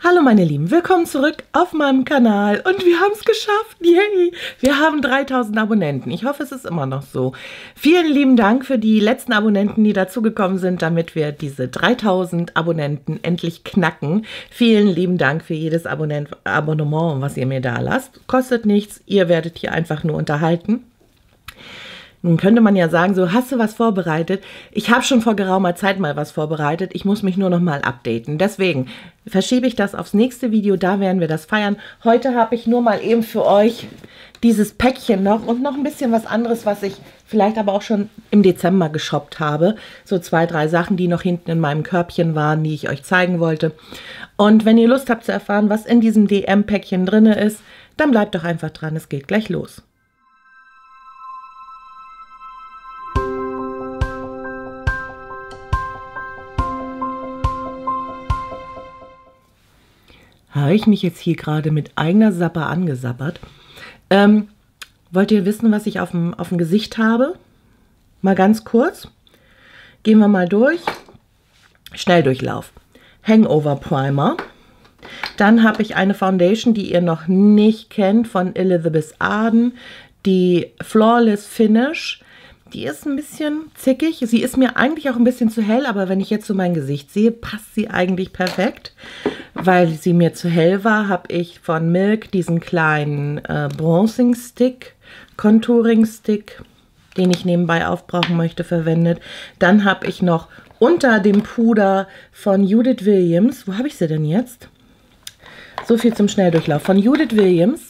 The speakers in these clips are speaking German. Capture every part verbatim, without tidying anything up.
Hallo meine Lieben, willkommen zurück auf meinem Kanal und wir haben es geschafft, yay! Wir haben dreitausend Abonnenten, ich hoffe es ist immer noch so. Vielen lieben Dank für die letzten Abonnenten, die dazugekommen sind, damit wir diese dreitausend Abonnenten endlich knacken. Vielen lieben Dank für jedes Abonnent Abonnement, was ihr mir da lasst. Kostet nichts, ihr werdet hier einfach nur unterhalten. Nun könnte man ja sagen, so, hast du was vorbereitet? Ich habe schon vor geraumer Zeit mal was vorbereitet. Ich muss mich nur noch mal updaten. Deswegen verschiebe ich das aufs nächste Video. Da werden wir das feiern. Heute habe ich nur mal eben für euch dieses Päckchen noch und noch ein bisschen was anderes, was ich vielleicht aber auch schon im Dezember geshoppt habe. So zwei, drei Sachen, die noch hinten in meinem Körbchen waren, die ich euch zeigen wollte. Und wenn ihr Lust habt zu erfahren, was in diesem D M-Päckchen drin ist, dann bleibt doch einfach dran. Es geht gleich los. Habe ich mich jetzt hier gerade mit eigener Sapper angesappert. Ähm, wollt ihr wissen, was ich auf dem, auf dem Gesicht habe? Mal ganz kurz. Gehen wir mal durch. Schnelldurchlauf. Hangover Primer. Dann habe ich eine Foundation, die ihr noch nicht kennt, von Elizabeth Arden. Die Flawless Finish. Die ist ein bisschen zickig. Sie ist mir eigentlich auch ein bisschen zu hell, aber wenn ich jetzt so mein Gesicht sehe, passt sie eigentlich perfekt. Weil sie mir zu hell war, habe ich von Milk diesen kleinen äh, Bronzing Stick, Contouring Stick, den ich nebenbei aufbrauchen möchte, verwendet. Dann habe ich noch unter dem Puder von Judith Williams, wo habe ich sie denn jetzt? So viel zum Schnelldurchlauf. Von Judith Williams.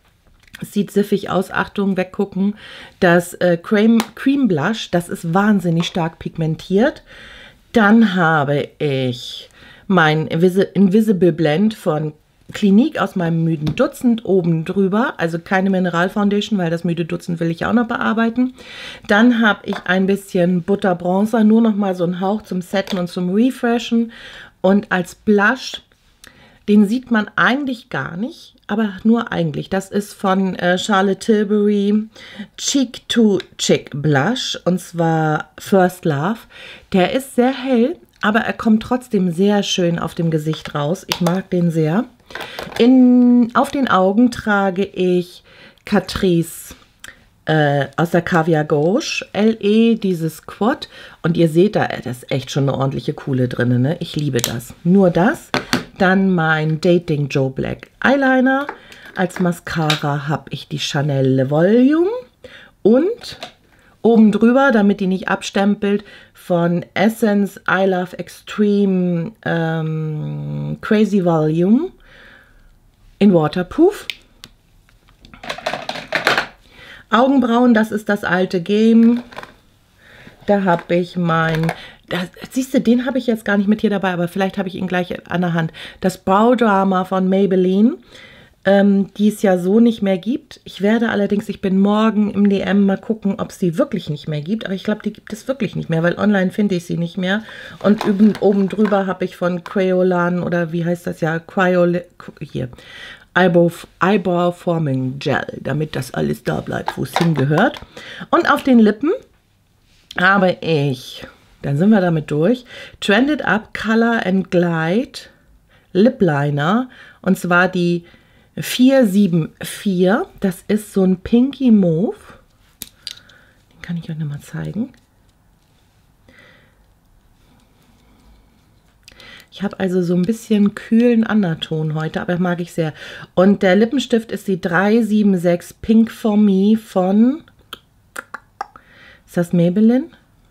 Sieht siffig aus, Achtung, weggucken. Das äh, Cream, Cream Blush, das ist wahnsinnig stark pigmentiert. Dann habe ich mein Invisible Blend von Clinique aus meinem müden Dutzend oben drüber. Also keine Mineral Foundation, weil das müde Dutzend will ich auch noch bearbeiten. Dann habe ich ein bisschen Butter Bronzer, nur noch mal so einen Hauch zum Setten und zum Refreshen. Und als Blush, den sieht man eigentlich gar nicht, aber nur eigentlich. Das ist von äh, Charlotte Tilbury Cheek to Cheek Blush und zwar First Love. Der ist sehr hell, aber er kommt trotzdem sehr schön auf dem Gesicht raus. Ich mag den sehr. In, auf den Augen trage ich Catrice äh, aus der Caviar Gauche L E, dieses Quad. Und ihr seht da, das ist echt schon eine ordentliche Kuhle drin, ne? Ich liebe das. Nur das. Dann mein Dating Joe Black Eyeliner. Als Mascara habe ich die Chanel Le Volume. Und oben drüber, damit die nicht abstempelt, von Essence I Love Extreme ähm, Crazy Volume in Waterproof. Augenbrauen, das ist das alte Game. Da habe ich mein... Das, siehst du, den habe ich jetzt gar nicht mit hier dabei, aber vielleicht habe ich ihn gleich an der Hand. Das Brow Drama von Maybelline, ähm, die es ja so nicht mehr gibt. Ich werde allerdings, ich bin morgen im D M mal gucken, ob es die wirklich nicht mehr gibt. Aber ich glaube, die gibt es wirklich nicht mehr, weil online finde ich sie nicht mehr. Und oben, oben drüber habe ich von Crayolan oder wie heißt das ja, Cryol hier, Eyebrow, Eyebrow Forming Gel, damit das alles da bleibt, wo es hingehört. Und auf den Lippen habe ich... Dann sind wir damit durch. Trended Up Color and Glide Lip Liner. Und zwar die vier sieben vier. Das ist so ein Pinky Mauve. Den kann ich euch nochmal zeigen. Ich habe also so ein bisschen kühlen Underton heute, aber mag ich sehr. Und der Lippenstift ist die drei sieben sechs Pink for Me von... Ist das Maybelline?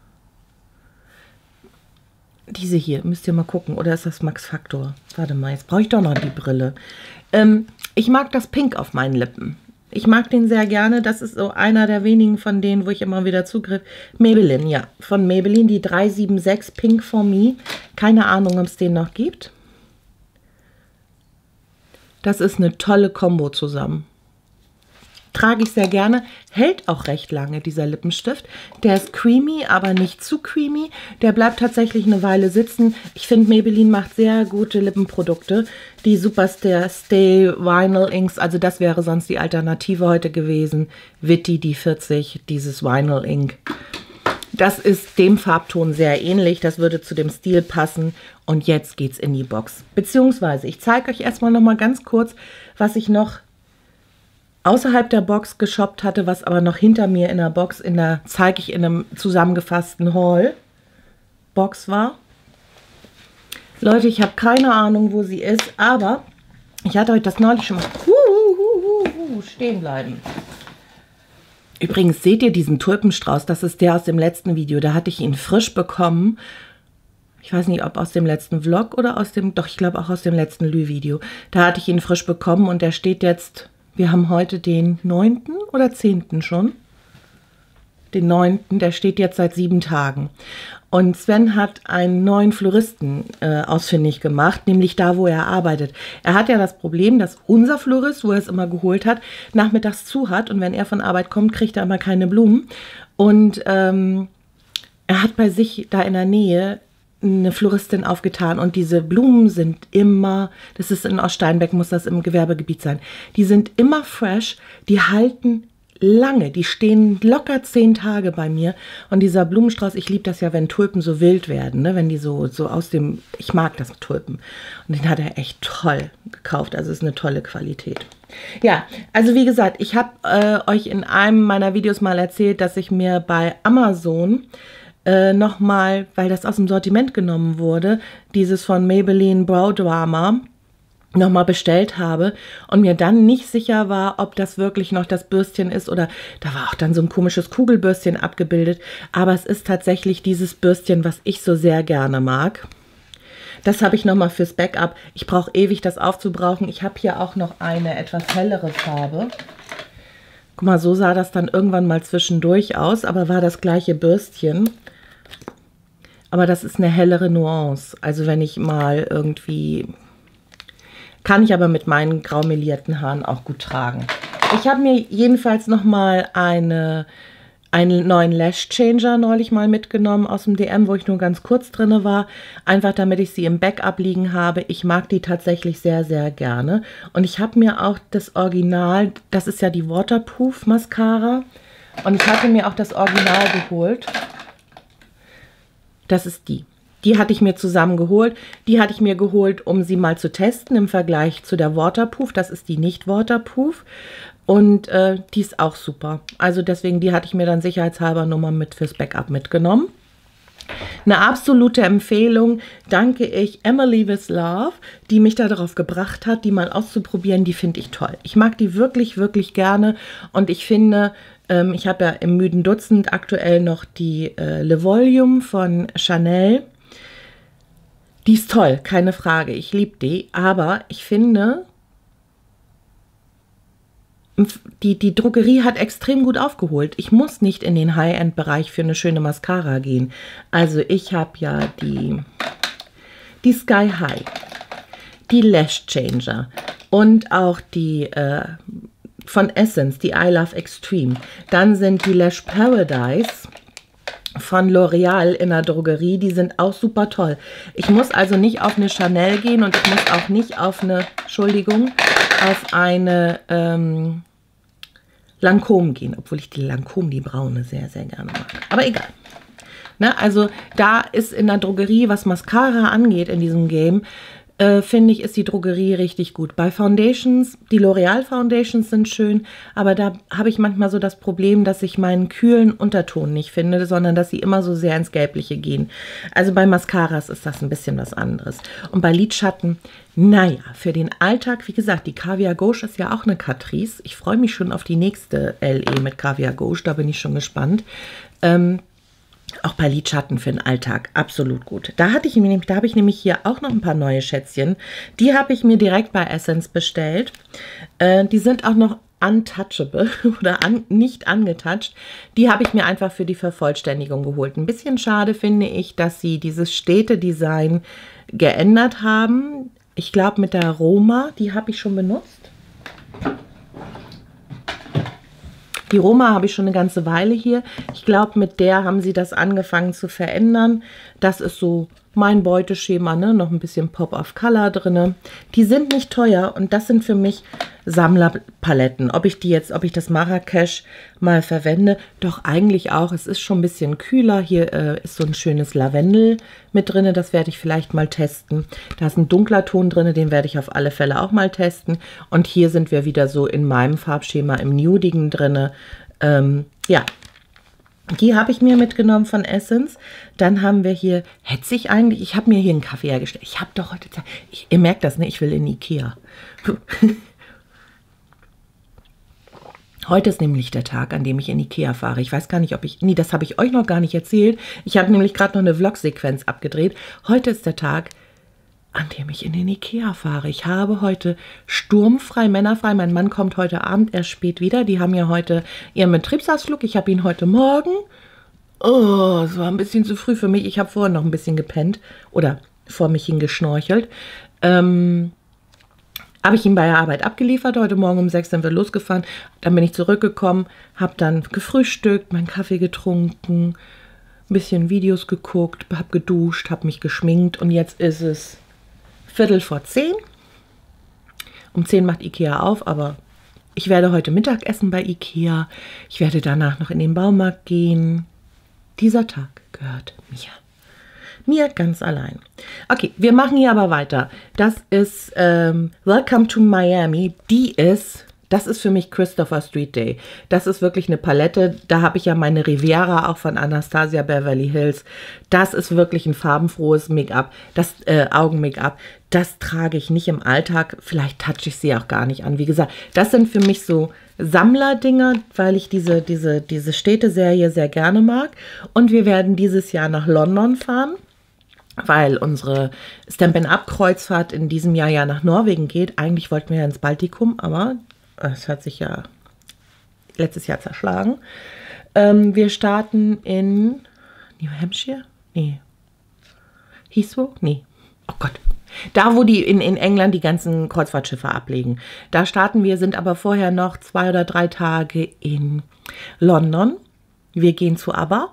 Diese hier, müsst ihr mal gucken. Oder ist das Max Factor? Warte mal, jetzt brauche ich doch noch die Brille. Ähm, ich mag das Pink auf meinen Lippen. Ich mag den sehr gerne. Das ist so einer der wenigen von denen, wo ich immer wieder zugriff. Maybelline, ja. Von Maybelline, die drei sieben sechs Pink for Me. Keine Ahnung, ob es den noch gibt. Das ist eine tolle Kombo zusammen. Trage ich sehr gerne, hält auch recht lange, dieser Lippenstift. Der ist creamy, aber nicht zu creamy. Der bleibt tatsächlich eine Weile sitzen. Ich finde, Maybelline macht sehr gute Lippenprodukte. Die Superstar Stay Vinyl Inks, also das wäre sonst die Alternative heute gewesen. Witty, die vierzig, dieses Vinyl Ink. Das ist dem Farbton sehr ähnlich. Das würde zu dem Stil passen. Und jetzt geht's in die Box. Beziehungsweise, ich zeige euch erstmal noch mal ganz kurz, was ich noch außerhalb der Box geshoppt hatte, was aber noch hinter mir in der Box, in der, zeige ich in einem zusammengefassten Haul, Box war. Leute, ich habe keine Ahnung, wo sie ist, aber ich hatte euch das neulich schon mal... Huhuhuhu, stehen bleiben. Übrigens, seht ihr diesen Tulpenstrauß? Das ist der aus dem letzten Video. Da hatte ich ihn frisch bekommen. Ich weiß nicht, ob aus dem letzten Vlog oder aus dem... Doch, ich glaube auch aus dem letzten Lü-Video. Da hatte ich ihn frisch bekommen und der steht jetzt... Wir haben heute den neunten oder zehnten schon. Den neunten, der steht jetzt seit sieben Tagen. Und Sven hat einen neuen Floristen äh, ausfindig gemacht, nämlich da, wo er arbeitet. Er hat ja das Problem, dass unser Florist, wo er es immer geholt hat, nachmittags zu hat. Und wenn er von Arbeit kommt, kriegt er immer keine Blumen. Und ähm, er hat bei sich da in der Nähe eine Floristin aufgetan und diese Blumen sind immer, das ist in Oststeinbeck, muss das im Gewerbegebiet sein, die sind immer fresh, die halten lange, die stehen locker zehn Tage bei mir und dieser Blumenstrauß, ich liebe das ja, wenn Tulpen so wild werden, ne? Wenn die so, so aus dem, ich mag das mit Tulpen und den hat er echt toll gekauft, also ist eine tolle Qualität. Ja, also wie gesagt, ich habe äh, euch in einem meiner Videos mal erzählt, dass ich mir bei Amazon Äh, nochmal, weil das aus dem Sortiment genommen wurde, dieses von Maybelline Brow Drama nochmal bestellt habe und mir dann nicht sicher war, ob das wirklich noch das Bürstchen ist oder da war auch dann so ein komisches Kugelbürstchen abgebildet, aber es ist tatsächlich dieses Bürstchen, was ich so sehr gerne mag. Das habe ich nochmal fürs Backup. Ich brauche ewig, das aufzubrauchen. Ich habe hier auch noch eine etwas hellere Farbe. Guck mal, so sah das dann irgendwann mal zwischendurch aus, aber war das gleiche Bürstchen. Aber das ist eine hellere Nuance. Also wenn ich mal irgendwie... Kann ich aber mit meinen graumelierten Haaren auch gut tragen. Ich habe mir jedenfalls nochmal eine, einen neuen Lash Changer neulich mal mitgenommen aus dem D M, wo ich nur ganz kurz drin war. Einfach damit ich sie im Backup liegen habe. Ich mag die tatsächlich sehr, sehr gerne. Und ich habe mir auch das Original, das ist ja die Waterproof Mascara. Und ich hatte mir auch das Original geholt. Das ist die. Die hatte ich mir zusammen geholt. Die hatte ich mir geholt, um sie mal zu testen im Vergleich zu der Waterproof. Das ist die nicht Waterproof. Und äh, die ist auch super. Also deswegen, die hatte ich mir dann sicherheitshalber nochmal mit fürs Backup mitgenommen. Eine absolute Empfehlung, danke ich Emily with Love, die mich darauf gebracht hat, die mal auszuprobieren. Die finde ich toll. Ich mag die wirklich, wirklich gerne. Und ich finde... Ich habe ja im müden Dutzend aktuell noch die äh, Le Volume von Chanel. Die ist toll, keine Frage. Ich liebe die. Aber ich finde, die, die Drogerie hat extrem gut aufgeholt. Ich muss nicht in den High-End-Bereich für eine schöne Mascara gehen. Also ich habe ja die, die Sky High, die Lash Changer und auch die... Äh, von Essence, die I Love Extreme. Dann sind die Lash Paradise von L'Oreal in der Drogerie. Die sind auch super toll. Ich muss also nicht auf eine Chanel gehen und ich muss auch nicht auf eine, Entschuldigung, auf eine ähm, Lancôme gehen. Obwohl ich die Lancôme, die braune, sehr, sehr gerne mag. Aber egal. Ne, also da ist in der Drogerie, was Mascara angeht in diesem Game, Äh, finde ich, ist die Drogerie richtig gut. Bei Foundations, die L'Oreal Foundations sind schön, aber da habe ich manchmal so das Problem, dass ich meinen kühlen Unterton nicht finde, sondern dass sie immer so sehr ins Gelbliche gehen. Also bei Mascaras ist das ein bisschen was anderes. Und bei Lidschatten, naja, für den Alltag, wie gesagt, die Caviar Gauche ist ja auch eine Catrice. Ich freue mich schon auf die nächste L E mit Caviar Gauche, da bin ich schon gespannt. Ähm, Auch bei Lidschatten für den Alltag absolut gut. Da hatte ich nämlich, da habe ich nämlich hier auch noch ein paar neue Schätzchen. Die habe ich mir direkt bei Essence bestellt. Äh, die sind auch noch untouchable oder an, nicht angetouched. Die habe ich mir einfach für die Vervollständigung geholt. Ein bisschen schade finde ich, dass sie dieses Städte-Design geändert haben. Ich glaube mit der Roma, die habe ich schon benutzt. Die Roma habe ich schon eine ganze Weile hier. Ich glaube, mit der haben sie das angefangen zu verändern. Das ist so mein Beuteschema, ne? Noch ein bisschen Pop of Color drin. Die sind nicht teuer und das sind für mich Sammlerpaletten. Ob ich die jetzt, ob ich das Marrakesch mal verwende, doch eigentlich auch. Es ist schon ein bisschen kühler. Hier äh, ist so ein schönes Lavendel mit drin. Das werde ich vielleicht mal testen. Da ist ein dunkler Ton drin, den werde ich auf alle Fälle auch mal testen. Und hier sind wir wieder so in meinem Farbschema im Nudigen drin. Ähm, ja. Die habe ich mir mitgenommen von Essence. Dann haben wir hier, hätte ich eigentlich, ich habe mir hier einen Kaffee hergestellt. Ich habe doch heute Zeit, ich, ihr merkt das, ne? Ich will in Ikea. Heute ist nämlich der Tag, an dem ich in Ikea fahre. Ich weiß gar nicht, ob ich, nee, das habe ich euch noch gar nicht erzählt. Ich habe nämlich gerade noch eine Vlog-Sequenz abgedreht. Heute ist der Tag, an dem ich in den Ikea fahre. Ich habe heute sturmfrei, männerfrei. Mein Mann kommt heute Abend erst spät wieder. Die haben ja heute ihren Betriebsausflug. Ich habe ihn heute Morgen. Oh, es war ein bisschen zu früh für mich. Ich habe vorher noch ein bisschen gepennt oder vor mich hingeschnorchelt. Ähm, habe ich ihn bei der Arbeit abgeliefert. Heute Morgen um sechs sind wir losgefahren. Dann bin ich zurückgekommen, habe dann gefrühstückt, meinen Kaffee getrunken, ein bisschen Videos geguckt, habe geduscht, habe mich geschminkt und jetzt ist es Viertel vor zehn. Um zehn macht Ikea auf, aber ich werde heute Mittag essen bei Ikea. Ich werde danach noch in den Baumarkt gehen. Dieser Tag gehört mir. Mir ganz allein. Okay, wir machen hier aber weiter. Das ist ähm, Welcome to Miami. Die ist, das ist für mich Christopher Street Day. Das ist wirklich eine Palette. Da habe ich ja meine Riviera auch von Anastasia Beverly Hills. Das ist wirklich ein farbenfrohes Make-up. Das äh, Augen-Make-up. Das trage ich nicht im Alltag. Vielleicht touche ich sie auch gar nicht an. Wie gesagt, das sind für mich so Sammlerdinger, weil ich diese, diese, diese Städteserie sehr gerne mag. Und wir werden dieses Jahr nach London fahren, weil unsere Stampin' Up Kreuzfahrt in diesem Jahr ja nach Norwegen geht. Eigentlich wollten wir ja ins Baltikum, aber es hat sich ja letztes Jahr zerschlagen. Ähm, wir starten in New Hampshire? Nee. Heathrow? Nee. Oh Gott. Da, wo die in, in England die ganzen Kreuzfahrtschiffe ablegen. Da starten wir, sind aber vorher noch zwei oder drei Tage in London. Wir gehen zu ABBA.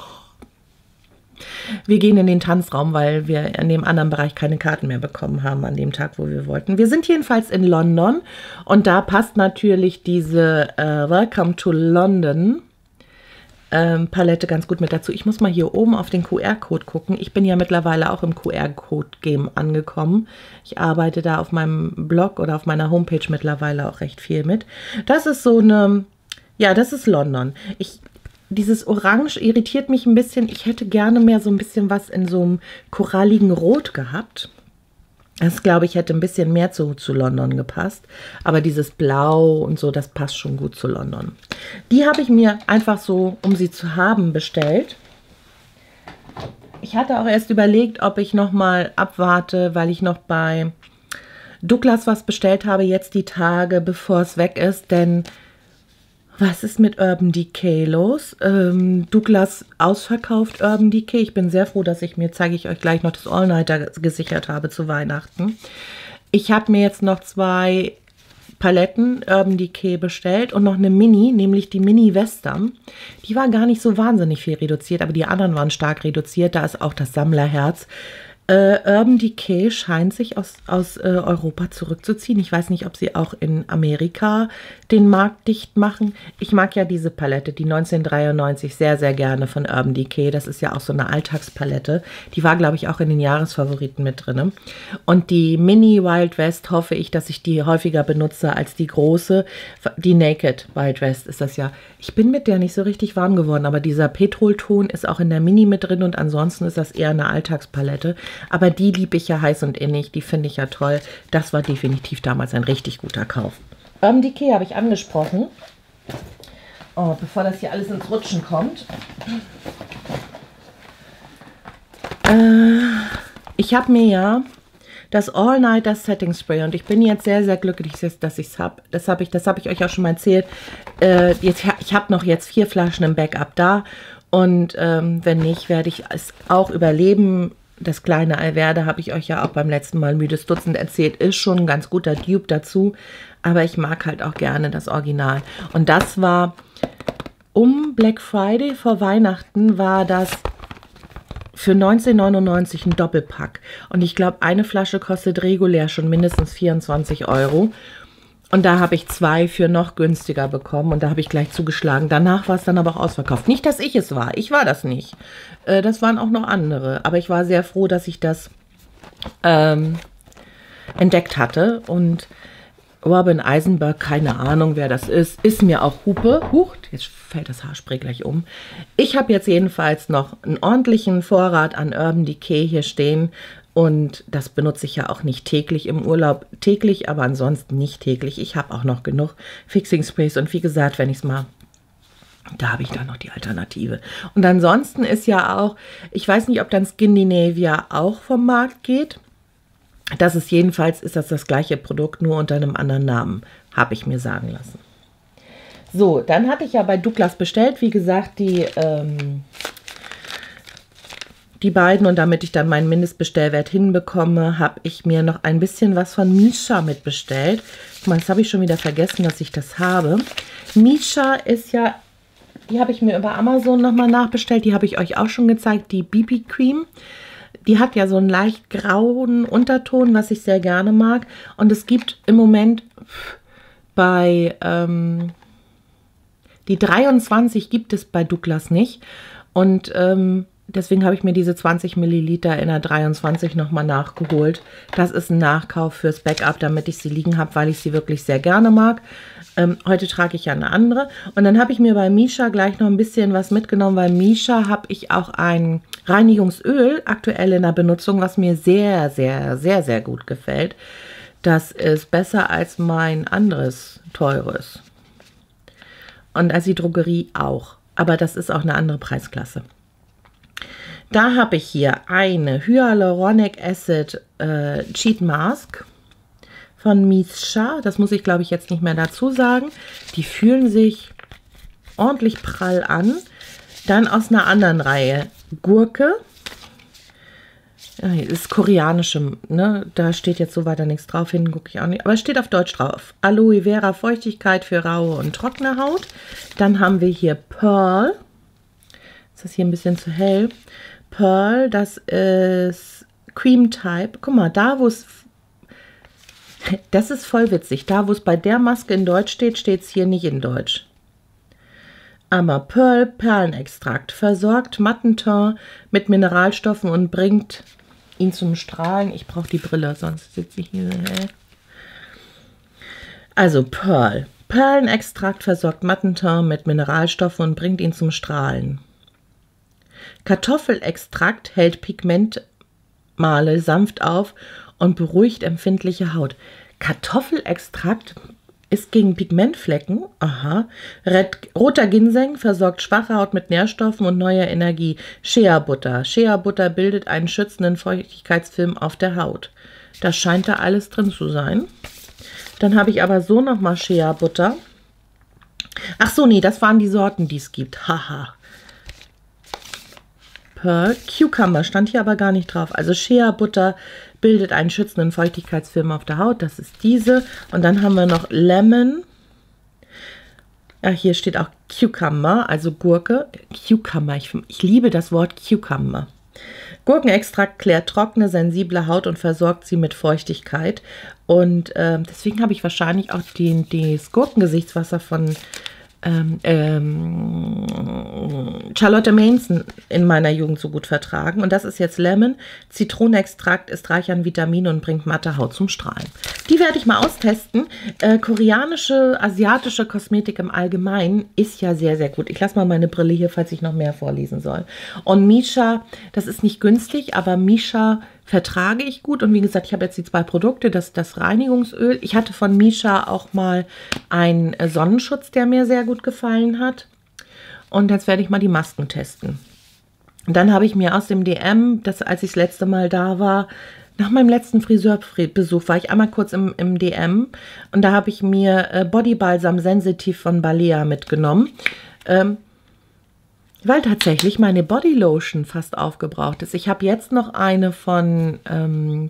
Wir gehen in den Tanzraum, weil wir in dem anderen Bereich keine Karten mehr bekommen haben an dem Tag, wo wir wollten. Wir sind jedenfalls in London und da passt natürlich diese äh, Welcome to London ähm, Palette ganz gut mit dazu. Ich muss mal hier oben auf den Q R-Code gucken. Ich bin ja mittlerweile auch im Q R-Code-Game angekommen. Ich arbeite da auf meinem Blog oder auf meiner Homepage mittlerweile auch recht viel mit. Das ist so eine, ja, das ist London. Ich Dieses Orange irritiert mich ein bisschen. Ich hätte gerne mehr so ein bisschen was in so einem koralligen Rot gehabt. Das, glaube ich, hätte ein bisschen mehr zu, zu London gepasst. Aber dieses Blau und so, das passt schon gut zu London. Die habe ich mir einfach so, um sie zu haben, bestellt. Ich hatte auch erst überlegt, ob ich nochmal abwarte, weil ich noch bei Douglas was bestellt habe, jetzt die Tage, bevor es weg ist. Denn was ist mit Urban Decay los? Ähm, Douglas ausverkauft Urban Decay. Ich bin sehr froh, dass ich mir, zeige ich euch gleich noch, das All-Nighter gesichert habe zu Weihnachten. Ich habe mir jetzt noch zwei Paletten Urban Decay bestellt und noch eine Mini, nämlich die Mini Western. Die war gar nicht so wahnsinnig viel reduziert, aber die anderen waren stark reduziert. Da ist auch das Sammlerherz. Äh, Urban Decay scheint sich aus, aus äh, Europa zurückzuziehen. Ich weiß nicht, ob sie auch in Amerika den Markt dicht machen. Ich mag ja diese Palette, die neunzehnhundertdreiundneunzig, sehr, sehr gerne von Urban Decay. Das ist ja auch so eine Alltagspalette. Die war, glaube ich, auch in den Jahresfavoriten mit drin. Und die Mini Wild West hoffe ich, dass ich die häufiger benutze als die große. Die Naked Wild West ist das ja. Ich bin mit der nicht so richtig warm geworden, aber dieser Petrolton ist auch in der Mini mit drin und ansonsten ist das eher eine Alltagspalette. Aber die liebe ich ja heiß und innig, die finde ich ja toll. Das war definitiv damals ein richtig guter Kauf. Urban Decay habe ich angesprochen. Oh, bevor das hier alles ins Rutschen kommt. Äh, ich habe mir ja das All-Nighter Setting Spray und ich bin jetzt sehr, sehr glücklich, dass ich es habe. Das habe ich, das habe ich euch auch schon mal erzählt. Äh, jetzt, ich habe noch jetzt vier Flaschen im Backup da und ähm, wenn nicht, werde ich es auch überleben. Das kleine Alverde habe ich euch ja auch beim letzten Mal müdes Dutzend erzählt, ist schon ein ganz guter Dupe dazu, aber ich mag halt auch gerne das Original. Und das war um Black Friday vor Weihnachten, war das für neunzehn neunundneunzig ein Doppelpack. Und ich glaube, eine Flasche kostet regulär schon mindestens vierundzwanzig Euro. Und da habe ich zwei für noch günstiger bekommen und da habe ich gleich zugeschlagen. Danach war es dann aber auch ausverkauft. Nicht, dass ich es war. Ich war das nicht. Äh, das waren auch noch andere. Aber ich war sehr froh, dass ich das ähm, entdeckt hatte. Und Robin Eisenberg, keine Ahnung, wer das ist, ist mir auch Hupe. Huch, jetzt fällt das Haarspray gleich um. Ich habe jetzt jedenfalls noch einen ordentlichen Vorrat an Urban Decay hier stehen. Und das benutze ich ja auch nicht täglich im Urlaub. Täglich, aber ansonsten nicht täglich. Ich habe auch noch genug Fixing Sprays. Und wie gesagt, wenn ich es mal... Da habe ich dann noch die Alternative. Und ansonsten ist ja auch... Ich weiß nicht, ob dann Skindinavia auch vom Markt geht. Das ist jedenfalls, ist das das gleiche Produkt, nur unter einem anderen Namen. Habe ich mir sagen lassen. So, dann hatte ich ja bei Douglas bestellt. Wie gesagt, die... Ähm, Die beiden, und damit ich dann meinen Mindestbestellwert hinbekomme, habe ich mir noch ein bisschen was von Missha mitbestellt. Guck mal, jetzt habe ich schon wieder vergessen, dass ich das habe. Missha ist ja, die habe ich mir über Amazon nochmal nachbestellt. Die habe ich euch auch schon gezeigt, die B B Cream. Die hat ja so einen leicht grauen Unterton, was ich sehr gerne mag. Und es gibt im Moment bei, ähm, die dreiundzwanzig gibt es bei Douglas nicht. Und, ähm, deswegen habe ich mir diese zwanzig Milliliter in der dreiundzwanzig nochmal nachgeholt. Das ist ein Nachkauf fürs Backup, damit ich sie liegen habe, weil ich sie wirklich sehr gerne mag. Ähm, heute trage ich ja eine andere. Und dann habe ich mir bei Missha gleich noch ein bisschen was mitgenommen. Bei Missha habe ich auch ein Reinigungsöl aktuell in der Benutzung, was mir sehr, sehr, sehr, sehr gut gefällt. Das ist besser als mein anderes teures. Und als die Drogerie auch. Aber das ist auch eine andere Preisklasse. Da habe ich hier eine Hyaluronic Acid äh, Cheat Mask von Missha. Das muss ich, glaube ich, jetzt nicht mehr dazu sagen. Die fühlen sich ordentlich prall an. Dann aus einer anderen Reihe Gurke. Ja, das ist koreanische, ne? Da steht jetzt so weiter nichts drauf, hinten gucke ich auch nicht. Aber es steht auf Deutsch drauf. Aloe Vera Feuchtigkeit für raue und trockene Haut. Dann haben wir hier Pearl. Ist das hier ein bisschen zu hell? Pearl, das ist Cream Type. Guck mal, da wo es, das ist voll witzig, da wo es bei der Maske in Deutsch steht, steht es hier nicht in Deutsch. Aber Pearl Perlenextrakt versorgt Mattenteint mit Mineralstoffen und bringt ihn zum Strahlen. Ich brauche die Brille, sonst sitze ich hier so hell. Also Pearl. Perlenextrakt versorgt Mattenteint mit Mineralstoffen und bringt ihn zum Strahlen. Kartoffelextrakt hält Pigmentmale sanft auf und beruhigt empfindliche Haut. Kartoffelextrakt ist gegen Pigmentflecken. Aha. Red, roter Ginseng versorgt schwache Haut mit Nährstoffen und neuer Energie. Shea-Butter. Shea-Butter bildet einen schützenden Feuchtigkeitsfilm auf der Haut. Das scheint da alles drin zu sein. Dann habe ich aber so nochmal Shea-Butter. Ach so, nee, das waren die Sorten, die es gibt. Haha. Pearl Cucumber stand hier aber gar nicht drauf. Also Shea-Butter bildet einen schützenden Feuchtigkeitsfilm auf der Haut. Das ist diese. Und dann haben wir noch Lemon. Ja, hier steht auch Cucumber, also Gurke. Cucumber, ich, ich liebe das Wort Cucumber. Gurkenextrakt klärt trockene, sensible Haut und versorgt sie mit Feuchtigkeit. Und äh, deswegen habe ich wahrscheinlich auch den, das Gurkengesichtswasser von ähm, ähm, Charlotte Manson in meiner Jugend so gut vertragen. Und das ist jetzt Lemon. Zitronenextrakt ist reich an Vitaminen und bringt matte Haut zum Strahlen. Die werde ich mal austesten. Äh, koreanische, asiatische Kosmetik im Allgemeinen ist ja sehr, sehr gut. Ich lasse mal meine Brille hier, falls ich noch mehr vorlesen soll. Und Missha, das ist nicht günstig, aber Missha vertrage ich gut. Und wie gesagt, ich habe jetzt die zwei Produkte, das, das Reinigungsöl. Ich hatte von Missha auch mal einen Sonnenschutz, der mir sehr gut gefallen hat. Und jetzt werde ich mal die Masken testen. Und dann habe ich mir aus dem D M, das, als ich das letzte Mal da war, nach meinem letzten Friseurbesuch, war ich einmal kurz im, im D M. Und da habe ich mir äh, Body Balsam Sensitiv von Balea mitgenommen. Ähm, weil tatsächlich meine Body Lotion fast aufgebraucht ist. Ich habe jetzt noch eine von, ähm,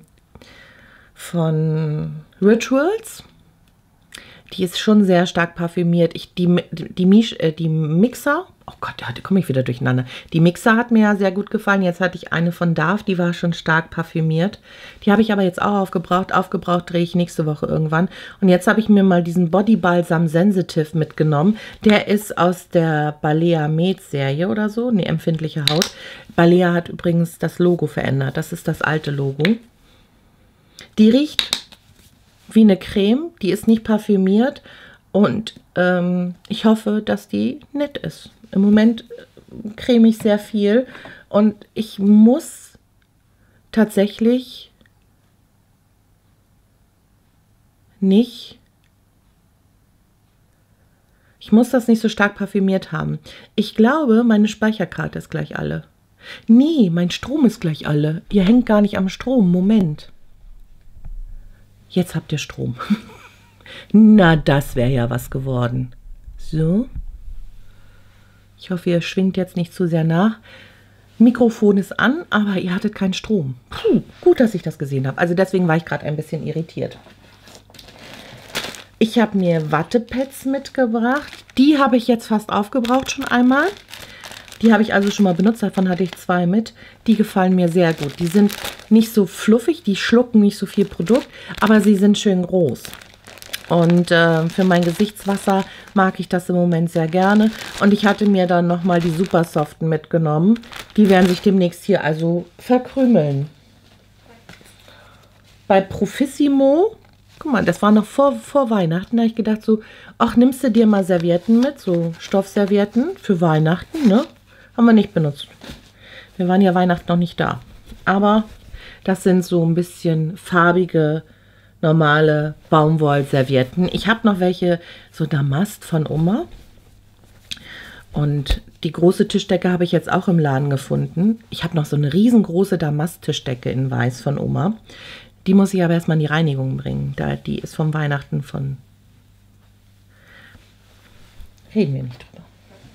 von Rituals. Die ist schon sehr stark parfümiert. Ich, die, die, die, die Mixer Oh Gott, heute komme ich wieder durcheinander. Die Mixer hat mir ja sehr gut gefallen. Jetzt hatte ich eine von Dove, die war schon stark parfümiert. Die habe ich aber jetzt auch aufgebraucht. Aufgebraucht drehe ich nächste Woche irgendwann. Und jetzt habe ich mir mal diesen Body Balsam Sensitive mitgenommen. Der ist aus der Balea Med Serie oder so. Ne, empfindliche Haut. Balea hat übrigens das Logo verändert. Das ist das alte Logo. Die riecht wie eine Creme. Die ist nicht parfümiert. Und ähm, ich hoffe, dass die nett ist. Im Moment creme ich sehr viel und ich muss tatsächlich nicht, ich muss das nicht so stark parfümiert haben. Ich glaube, meine Speicherkarte ist gleich alle. Nee, mein Strom ist gleich alle. Ihr hängt gar nicht am Strom. Moment. Jetzt habt ihr Strom. Na, das wäre ja was geworden. So. Ich hoffe, ihr schwingt jetzt nicht zu sehr nach. Mikrofon ist an, aber ihr hattet keinen Strom. Puh, gut, dass ich das gesehen habe. Also deswegen war ich gerade ein bisschen irritiert. Ich habe mir Wattepads mitgebracht. Die habe ich jetzt fast aufgebraucht schon einmal. Die habe ich also schon mal benutzt. Davon hatte ich zwei mit. Die gefallen mir sehr gut. Die sind nicht so fluffig, die schlucken nicht so viel Produkt, aber sie sind schön groß. Und äh, für mein Gesichtswasser mag ich das im Moment sehr gerne. Und ich hatte mir dann nochmal die Super Soften mitgenommen. Die werden sich demnächst hier also verkrümeln. Bei Profissimo, guck mal, das war noch vor, vor Weihnachten. Da habe ich gedacht so, ach, nimmst du dir mal Servietten mit, so Stoffservietten für Weihnachten, ne? Haben wir nicht benutzt. Wir waren ja Weihnachten noch nicht da. Aber das sind so ein bisschen farbige, normale Baumwollservietten. Ich habe noch welche, so Damast von Oma. Und die große Tischdecke habe ich jetzt auch im Laden gefunden. Ich habe noch so eine riesengroße Damast-Tischdecke in Weiß von Oma. Die muss ich aber erstmal in die Reinigung bringen. Da, die ist vom Weihnachten von... Reden wir nicht drüber.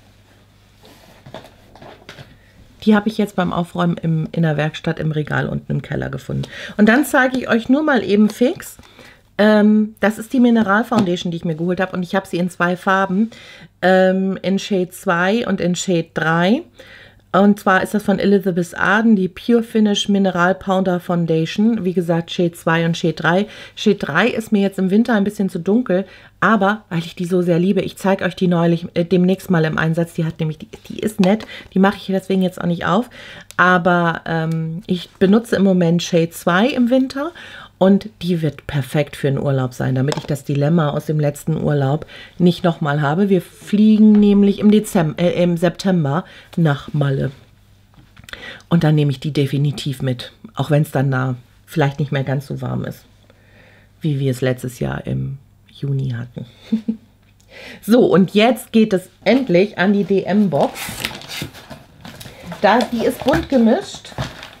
Die habe ich jetzt beim Aufräumen im, in der Werkstatt im Regal unten im Keller gefunden. Und dann zeige ich euch nur mal eben fix. Ähm, das ist die Mineral Foundation, die ich mir geholt habe. Und ich habe sie in zwei Farben. Ähm, in Shade zwei und in Shade drei. Und zwar ist das von Elizabeth Arden, die Pure Finish Mineral Powder Foundation. Wie gesagt, Shade zwei und Shade drei. Shade drei ist mir jetzt im Winter ein bisschen zu dunkel, aber weil ich die so sehr liebe, ich zeige euch die neulich äh, demnächst mal im Einsatz. Die hat nämlich, die, die ist nett, die mache ich deswegen jetzt auch nicht auf. Aber ähm, ich benutze im Moment Shade zwei im Winter. Und die wird perfekt für den Urlaub sein, damit ich das Dilemma aus dem letzten Urlaub nicht nochmal habe. Wir fliegen nämlich im, Dezember, äh, im September nach Malle. Und dann nehme ich die definitiv mit. Auch wenn es dann da vielleicht nicht mehr ganz so warm ist, wie wir es letztes Jahr im Juni hatten. So, und jetzt geht es endlich an die D M-Box. Da, die ist bunt gemischt.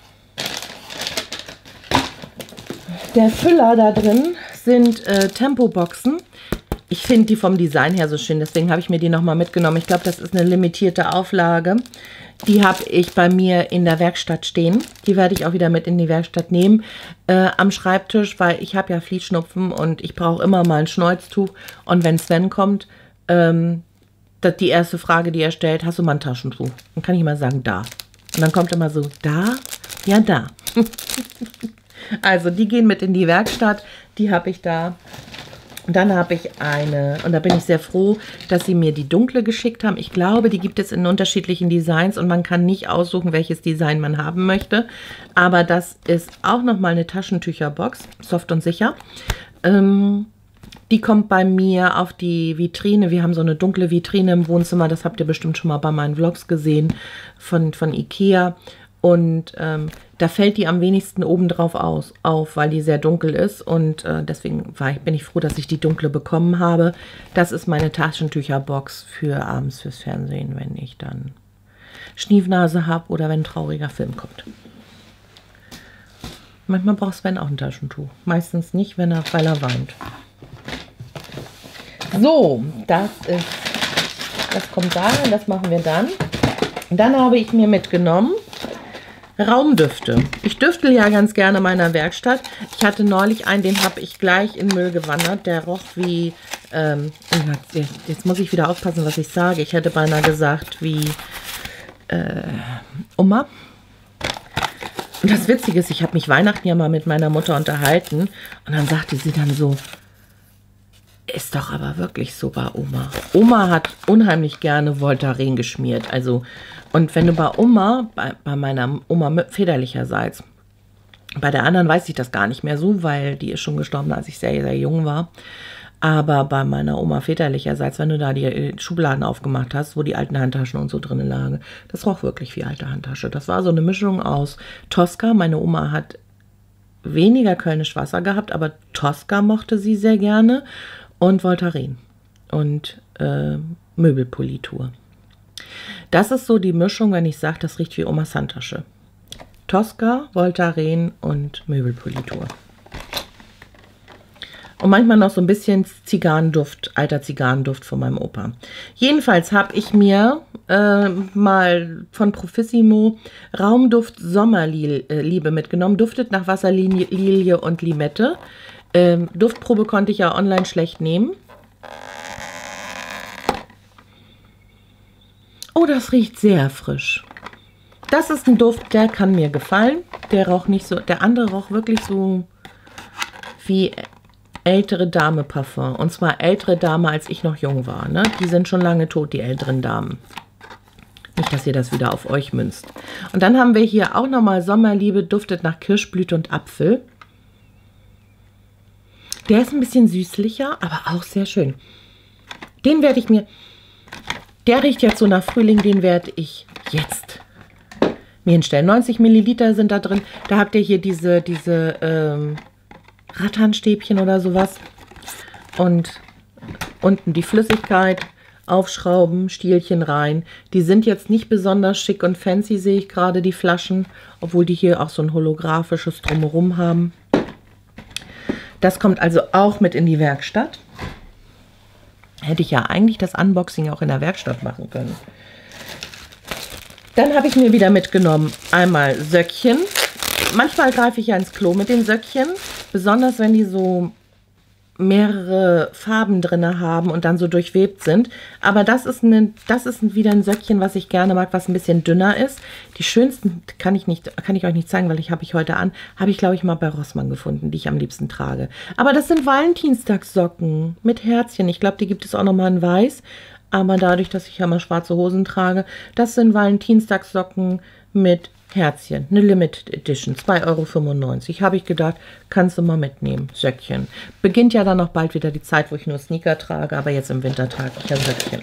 Der Füller da drin sind äh, Tempo-Boxen. Ich finde die vom Design her so schön, deswegen habe ich mir die nochmal mitgenommen. Ich glaube, das ist eine limitierte Auflage. Die habe ich bei mir in der Werkstatt stehen. Die werde ich auch wieder mit in die Werkstatt nehmen. Äh, am Schreibtisch, weil ich habe ja Fließschnupfen und ich brauche immer mal ein Schnäuztuch. Und wenn Sven kommt, ähm, das die erste Frage, die er stellt, hast du mal ein Taschentuch? Dann kann ich immer sagen, da. Und dann kommt immer so, da? Ja, da. Also die gehen mit in die Werkstatt, die habe ich da. Und dann habe ich eine, und da bin ich sehr froh, dass sie mir die dunkle geschickt haben. Ich glaube, die gibt es in unterschiedlichen Designs und man kann nicht aussuchen, welches Design man haben möchte. Aber das ist auch nochmal eine Taschentücherbox, soft und sicher. Ähm, die kommt bei mir auf die Vitrine. Wir haben so eine dunkle Vitrine im Wohnzimmer, das habt ihr bestimmt schon mal bei meinen Vlogs gesehen, von, von Ikea. Und ähm, da fällt die am wenigsten oben drauf aus, auf, weil die sehr dunkel ist. Und äh, deswegen war ich, bin ich froh, dass ich die dunkle bekommen habe. Das ist meine Taschentücherbox für abends fürs Fernsehen, wenn ich dann Schniefnase habe oder wenn ein trauriger Film kommt. Manchmal braucht Sven auch ein Taschentuch. Meistens nicht, wenn er, weil er weint. So, das ist, das kommt da rein, das machen wir dann. Und dann habe ich mir mitgenommen Raumdüfte. Ich düftel ja ganz gerne in meiner Werkstatt. Ich hatte neulich einen, den habe ich gleich in Müll gewandert. Der roch wie ähm, jetzt, jetzt muss ich wieder aufpassen, was ich sage. Ich hätte beinahe gesagt, wie äh, Oma. Und das Witzige ist, ich habe mich Weihnachten ja mal mit meiner Mutter unterhalten und dann sagte sie dann so, ist doch aber wirklich so bei Oma. Oma hat unheimlich gerne Voltaren geschmiert. Also, und wenn du bei Oma, bei, bei meiner Oma väterlicherseits, bei der anderen weiß ich das gar nicht mehr so, weil die ist schon gestorben, als ich sehr, sehr jung war. Aber bei meiner Oma väterlicherseits, wenn du da die Schubladen aufgemacht hast, wo die alten Handtaschen und so drin lagen, das roch wirklich wie alte Handtasche. Das war so eine Mischung aus Tosca. Meine Oma hat weniger Kölnisch Wasser gehabt, aber Tosca mochte sie sehr gerne. Und Voltaren und äh, Möbelpolitur. Das ist so die Mischung, wenn ich sage, das riecht wie Omas Handtasche. Tosca, Voltaren und Möbelpolitur. Und manchmal noch so ein bisschen Zigarrenduft, alter Zigarrenduft von meinem Opa. Jedenfalls habe ich mir äh, mal von Profissimo Raumduft Sommerliebe mitgenommen. Duftet nach Wasserlilie und Limette. Ähm, Duftprobe konnte ich ja online schlecht nehmen. Oh, das riecht sehr frisch. Das ist ein Duft, der kann mir gefallen. Der roch nicht so, der andere roch wirklich so wie ältere Dame Parfum. Und zwar ältere Dame, als ich noch jung war. Ne? Die sind schon lange tot, die älteren Damen. Nicht, dass ihr das wieder auf euch münzt. Und dann haben wir hier auch nochmal Sommerliebe, duftet nach Kirschblüte und Apfel. Der ist ein bisschen süßlicher, aber auch sehr schön. Den werde ich mir... Der riecht jetzt so nach Frühling, den werde ich jetzt mir hinstellen. neunzig Milliliter sind da drin. Da habt ihr hier diese, diese ähm, Rattanstäbchen oder sowas. Und unten die Flüssigkeit. Aufschrauben, Stielchen rein. Die sind jetzt nicht besonders schick und fancy, sehe ich gerade, die Flaschen. Obwohl die hier auch so ein holographisches Drumherum haben. Das kommt also auch mit in die Werkstatt. Hätte ich ja eigentlich das Unboxing auch in der Werkstatt machen können. Dann habe ich mir wieder mitgenommen einmal Söckchen. Manchmal greife ich ja ins Klo mit den Söckchen. Besonders wenn die so mehrere Farben drin haben und dann so durchwebt sind. Aber das ist, eine, das ist wieder ein Söckchen, was ich gerne mag, was ein bisschen dünner ist. Die schönsten kann ich, nicht, kann ich euch nicht zeigen, weil ich habe ich heute an. Habe ich, glaube ich, mal bei Rossmann gefunden, die ich am liebsten trage. Aber das sind Valentinstagssocken mit Herzchen. Ich glaube, die gibt es auch nochmal in weiß. Aber dadurch, dass ich ja mal schwarze Hosen trage, das sind Valentinstagssocken mit Herzchen, eine Limited Edition, zwei Euro fünfundneunzig. Habe ich gedacht, kannst du mal mitnehmen, Söckchen. Beginnt ja dann noch bald wieder die Zeit, wo ich nur Sneaker trage, aber jetzt im Winter trage ich ja Söckchen.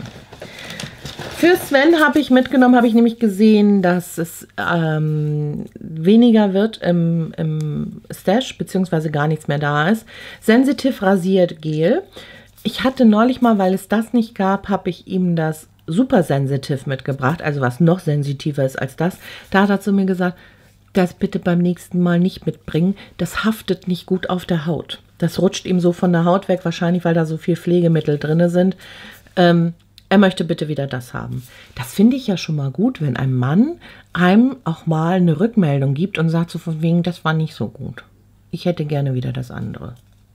Für Sven habe ich mitgenommen, habe ich nämlich gesehen, dass es ähm, weniger wird im, im Stash, beziehungsweise gar nichts mehr da ist. Sensitive Rasiergel. Ich hatte neulich mal, weil es das nicht gab, habe ich ihm das super sensitiv mitgebracht, also was noch sensitiver ist als das. Da hat er zu mir gesagt, das bitte beim nächsten Mal nicht mitbringen, das haftet nicht gut auf der Haut. Das rutscht ihm so von der Haut weg, wahrscheinlich weil da so viel Pflegemittel drin sind. Ähm, er möchte bitte wieder das haben. Das finde ich ja schon mal gut, wenn ein Mann einem auch mal eine Rückmeldung gibt und sagt so von wegen, das war nicht so gut. Ich hätte gerne wieder das andere.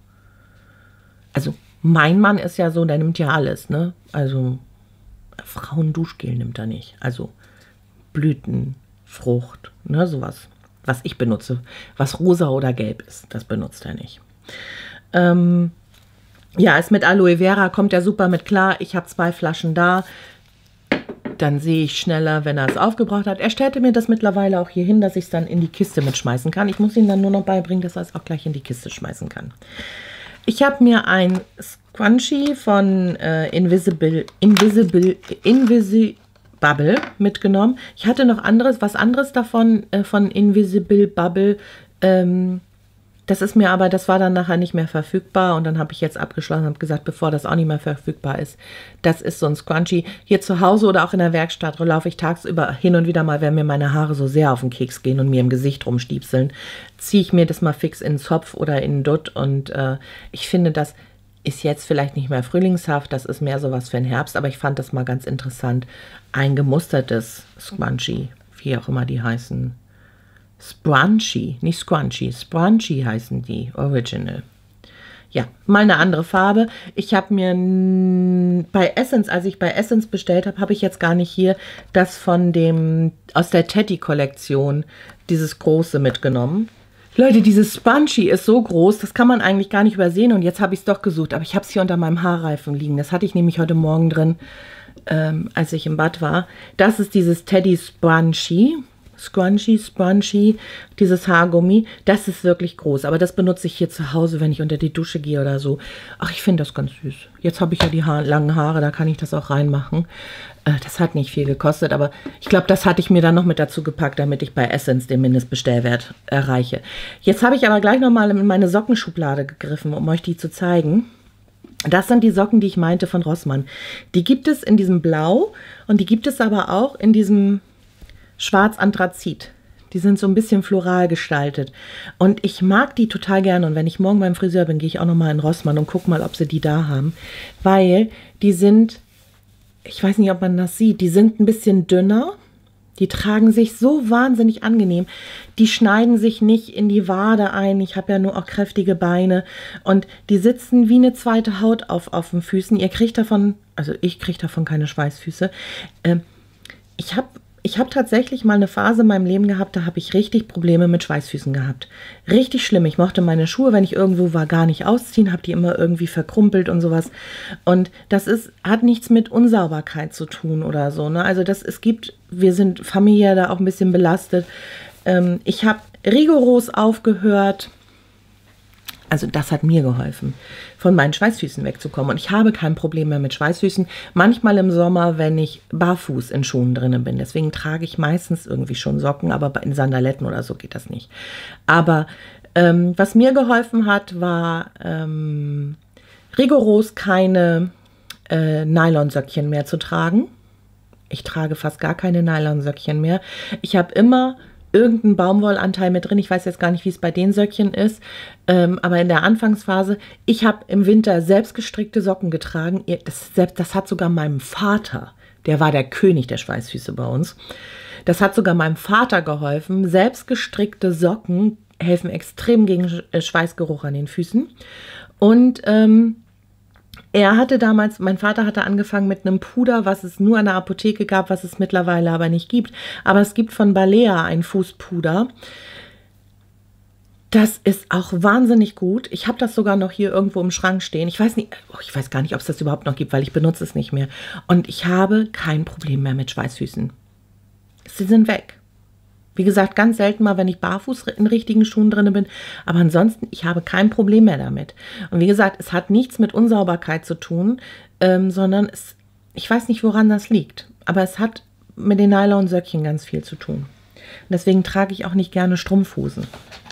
Also mein Mann ist ja so, der nimmt ja alles, ne? Also Frauenduschgel nimmt er nicht. Also Blüten, Frucht, ne, sowas, was ich benutze. Was rosa oder gelb ist, das benutzt er nicht. Ähm, ja, ist mit Aloe Vera, kommt er super mit klar. Ich habe zwei Flaschen da. Dann sehe ich schneller, wenn er es aufgebraucht hat. Er stellte mir das mittlerweile auch hier hin, dass ich es dann in die Kiste mitschmeißen kann. Ich muss ihm dann nur noch beibringen, dass er es auch gleich in die Kiste schmeißen kann. Ich habe mir ein Scrunchie von äh, Invisible, Invisible, Invisibubble mitgenommen. Ich hatte noch anderes, was anderes davon, äh, von Invisible Bubble. Ähm, das ist mir aber, das war dann nachher nicht mehr verfügbar. Und dann habe ich jetzt abgeschlossen und habe gesagt, bevor das auch nicht mehr verfügbar ist, das ist so ein Scrunchie. Hier zu Hause oder auch in der Werkstatt laufe ich tagsüber hin und wieder mal, wenn mir meine Haare so sehr auf den Keks gehen und mir im Gesicht rumstiepseln, ziehe ich mir das mal fix in den Zopf oder in den Dutt. Und äh, ich finde, das ist jetzt vielleicht nicht mehr frühlingshaft, das ist mehr sowas für den Herbst, aber ich fand das mal ganz interessant. Ein gemustertes Scrunchie, wie auch immer die heißen. Scrunchie, nicht Scrunchie, Scrunchie heißen die, Original. Ja, mal eine andere Farbe. Ich habe mir bei Essence, als ich bei Essence bestellt habe, habe ich jetzt gar nicht hier das von dem, aus der Teddy-Kollektion, dieses große mitgenommen. Leute, dieses Spongy ist so groß, das kann man eigentlich gar nicht übersehen. Und jetzt habe ich es doch gesucht, aber ich habe es hier unter meinem Haarreifen liegen. Das hatte ich nämlich heute Morgen drin, ähm, als ich im Bad war. Das ist dieses Teddy Spongy. Scrunchy, Spongy, dieses Haargummi, das ist wirklich groß. Aber das benutze ich hier zu Hause, wenn ich unter die Dusche gehe oder so. Ach, ich finde das ganz süß. Jetzt habe ich ja die Haar, langen Haare, da kann ich das auch reinmachen. Äh, das hat nicht viel gekostet, aber ich glaube, das hatte ich mir dann noch mit dazu gepackt, damit ich bei Essence den Mindestbestellwert erreiche. Jetzt habe ich aber gleich nochmal in meine Sockenschublade gegriffen, um euch die zu zeigen. Das sind die Socken, die ich meinte von Rossmann. Die gibt es in diesem Blau und die gibt es aber auch in diesem Schwarz-Anthrazit. Die sind so ein bisschen floral gestaltet. Und ich mag die total gerne. Und wenn ich morgen beim Friseur bin, gehe ich auch nochmal in Rossmann und gucke mal, ob sie die da haben. Weil die sind, ich weiß nicht, ob man das sieht, die sind ein bisschen dünner. Die tragen sich so wahnsinnig angenehm. Die schneiden sich nicht in die Wade ein. Ich habe ja nur auch kräftige Beine. Und die sitzen wie eine zweite Haut auf, auf den Füßen. Ihr kriegt davon, also ich kriege davon keine Schweißfüße. Ähm, ich habe Ich habe tatsächlich mal eine Phase in meinem Leben gehabt, da habe ich richtig Probleme mit Schweißfüßen gehabt. Richtig schlimm. Ich mochte meine Schuhe, wenn ich irgendwo war, gar nicht ausziehen, habe die immer irgendwie verkrumpelt und sowas. Und das ist, hat nichts mit Unsauberkeit zu tun oder so. Ne? Also das, es gibt, wir sind familiär da auch ein bisschen belastet. Ähm, ich habe rigoros aufgehört. Also das hat mir geholfen, von meinen Schweißfüßen wegzukommen. Und ich habe kein Problem mehr mit Schweißfüßen. Manchmal im Sommer, wenn ich barfuß in Schuhen drin bin. Deswegen trage ich meistens irgendwie schon Socken, aber in Sandaletten oder so geht das nicht. Aber ähm, was mir geholfen hat, war ähm, rigoros keine äh, Nylonsöckchen mehr zu tragen. Ich trage fast gar keine Nylonsöckchen mehr. Ich habe immer irgendeinen Baumwollanteil mit drin. Ich weiß jetzt gar nicht, wie es bei den Söckchen ist, ähm, aber in der Anfangsphase, ich habe im Winter selbst gestrickte Socken getragen. Das, selbst, das hat sogar meinem Vater, der war der König der Schweißfüße bei uns, das hat sogar meinem Vater geholfen. Selbst gestrickte Socken helfen extrem gegen Schweißgeruch an den Füßen. Und ähm, er hatte damals, mein Vater hatte angefangen mit einem Puder, was es nur an der Apotheke gab, was es mittlerweile aber nicht gibt. Aber es gibt von Balea ein Fußpuder. Das ist auch wahnsinnig gut. Ich habe das sogar noch hier irgendwo im Schrank stehen. Ich weiß nicht, oh, ich weiß gar nicht, ob es das überhaupt noch gibt, weil ich benutze es nicht mehr. Und ich habe kein Problem mehr mit Schweißfüßen. Sie sind weg. Wie gesagt, ganz selten mal, wenn ich barfuß in richtigen Schuhen drin bin. Aber ansonsten, ich habe kein Problem mehr damit. Und wie gesagt, es hat nichts mit Unsauberkeit zu tun, ähm, sondern es, ich weiß nicht, woran das liegt. Aber es hat mit den Nylon-Söckchen ganz viel zu tun. Und deswegen trage ich auch nicht gerne Strumpfhosen.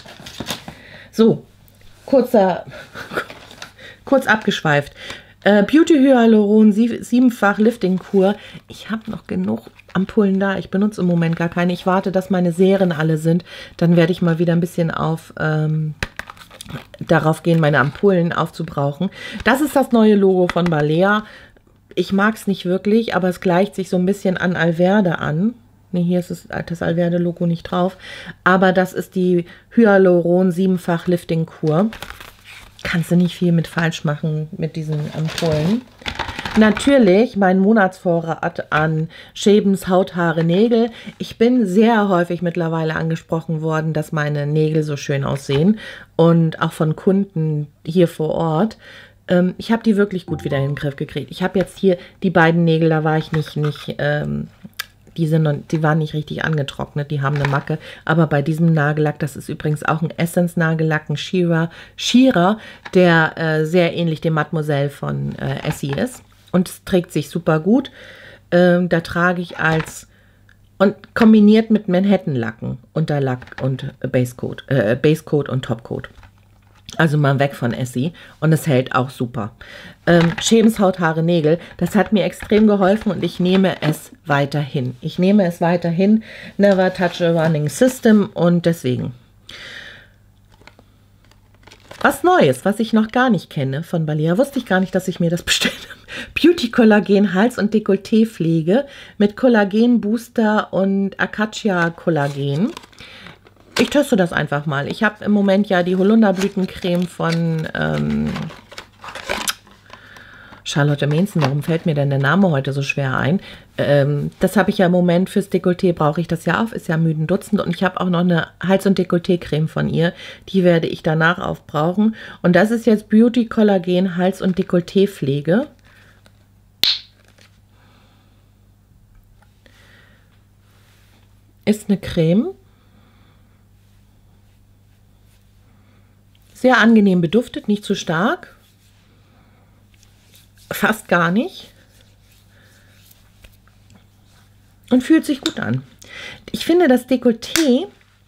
So, kurzer, kurz abgeschweift. Äh, Beauty Hyaluron siebenfach Lifting Kur. Ich habe noch genug Ampullen da. Ich benutze im Moment gar keine. Ich warte, dass meine Serien alle sind. Dann werde ich mal wieder ein bisschen auf ähm, darauf gehen, meine Ampullen aufzubrauchen. Das ist das neue Logo von Balea. Ich mag es nicht wirklich, aber es gleicht sich so ein bisschen an Alverde an. Ne, hier ist das Alverde-Logo nicht drauf. Aber das ist die Hyaluron siebenfach Lifting Kur. Kannst du nicht viel mit falsch machen mit diesen Ampullen. Natürlich mein Monatsvorrat an Schäbens, Hauthaare, Nägel. Ich bin sehr häufig mittlerweile angesprochen worden, dass meine Nägel so schön aussehen. Und auch von Kunden hier vor Ort. Ähm, ich habe die wirklich gut wieder in den Griff gekriegt. Ich habe jetzt hier die beiden Nägel, da war ich nicht... nicht ähm, Die, sind noch, die waren nicht richtig angetrocknet, die haben eine Macke. Aber bei diesem Nagellack, das ist übrigens auch ein Essence-Nagellack, ein Shearer, Shearer der äh, sehr ähnlich dem Mademoiselle von äh, Essie ist. Und es trägt sich super gut. Ähm, da trage ich als, und kombiniert mit Manhattan-Lacken, Unterlack und Basecoat, äh, Basecoat und Topcoat. Also mal weg von Essie. Und es hält auch super. Ähm, Schäbens, Hauthaare, Nägel. Das hat mir extrem geholfen und ich nehme es weiterhin. Ich nehme es weiterhin. Never touch a running system. Und deswegen. Was Neues, was ich noch gar nicht kenne von Balea. Wusste ich gar nicht, dass ich mir das bestellt habe. Beauty Kollagen Hals- und Dekolleté-Pflege mit Kollagen Booster und Acacia Kollagen. ich teste das einfach mal. Ich habe im Moment ja die Holunderblütencreme von ähm, Charlotte Manson. Warum fällt mir denn der Name heute so schwer ein? Ähm, das habe ich ja im Moment fürs Dekolleté, brauche ich das ja auf, ist ja müden Dutzend. Und ich habe auch noch eine Hals- und Dekolleté-Creme von ihr. Die werde ich danach aufbrauchen. Und das ist jetzt Beauty Collagen Hals- und Dekolleté-Pflege. Ist eine Creme. Sehr angenehm beduftet, nicht zu stark. Fast gar nicht. Und fühlt sich gut an. Ich finde das Dekolleté,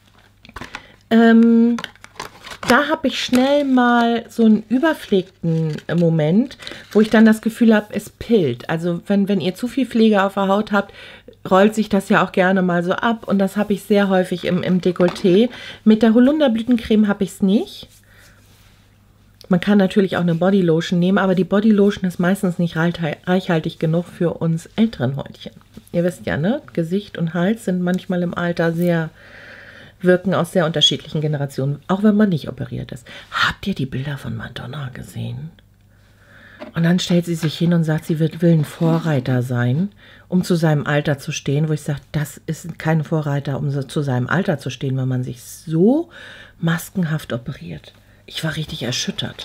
ähm, da habe ich schnell mal so einen überpflegten Moment, wo ich dann das Gefühl habe, es pillt. Also wenn, wenn ihr zu viel Pflege auf der Haut habt, rollt sich das ja auch gerne mal so ab. Und das habe ich sehr häufig im, im Dekolleté. Mit der Holunderblütencreme habe ich es nicht. Man kann natürlich auch eine Bodylotion nehmen, aber die Bodylotion ist meistens nicht reichhaltig genug für uns älteren Häutchen. Ihr wisst ja, ne? Gesicht und Hals sind manchmal im Alter sehr, wirken aus sehr unterschiedlichen Generationen, auch wenn man nicht operiert ist. Habt ihr die Bilder von Madonna gesehen? Und dann stellt sie sich hin und sagt, sie wird, will ein Vorreiter sein, um zu seinem Alter zu stehen, wo ich sage, das ist kein Vorreiter, um so, zu seinem Alter zu stehen, wenn man sich so maskenhaft operiert. Ich war richtig erschüttert.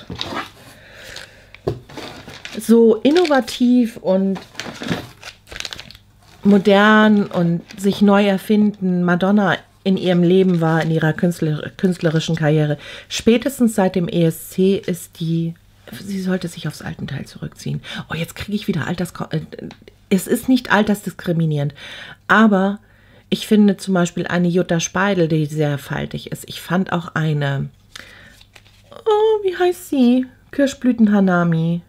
So innovativ und modern und sich neu erfinden Madonna in ihrem Leben war, in ihrer Künstler, künstlerischen Karriere. Spätestens seit dem E S C ist die, sie sollte sich aufs Altenteil zurückziehen. Oh, jetzt kriege ich wieder Alters... Es ist nicht altersdiskriminierend, aber ich finde zum Beispiel eine Jutta Speidel, die sehr faltig ist. Ich fand auch eine... Oh, wie heißt sie? Kirschblüten-Hanami.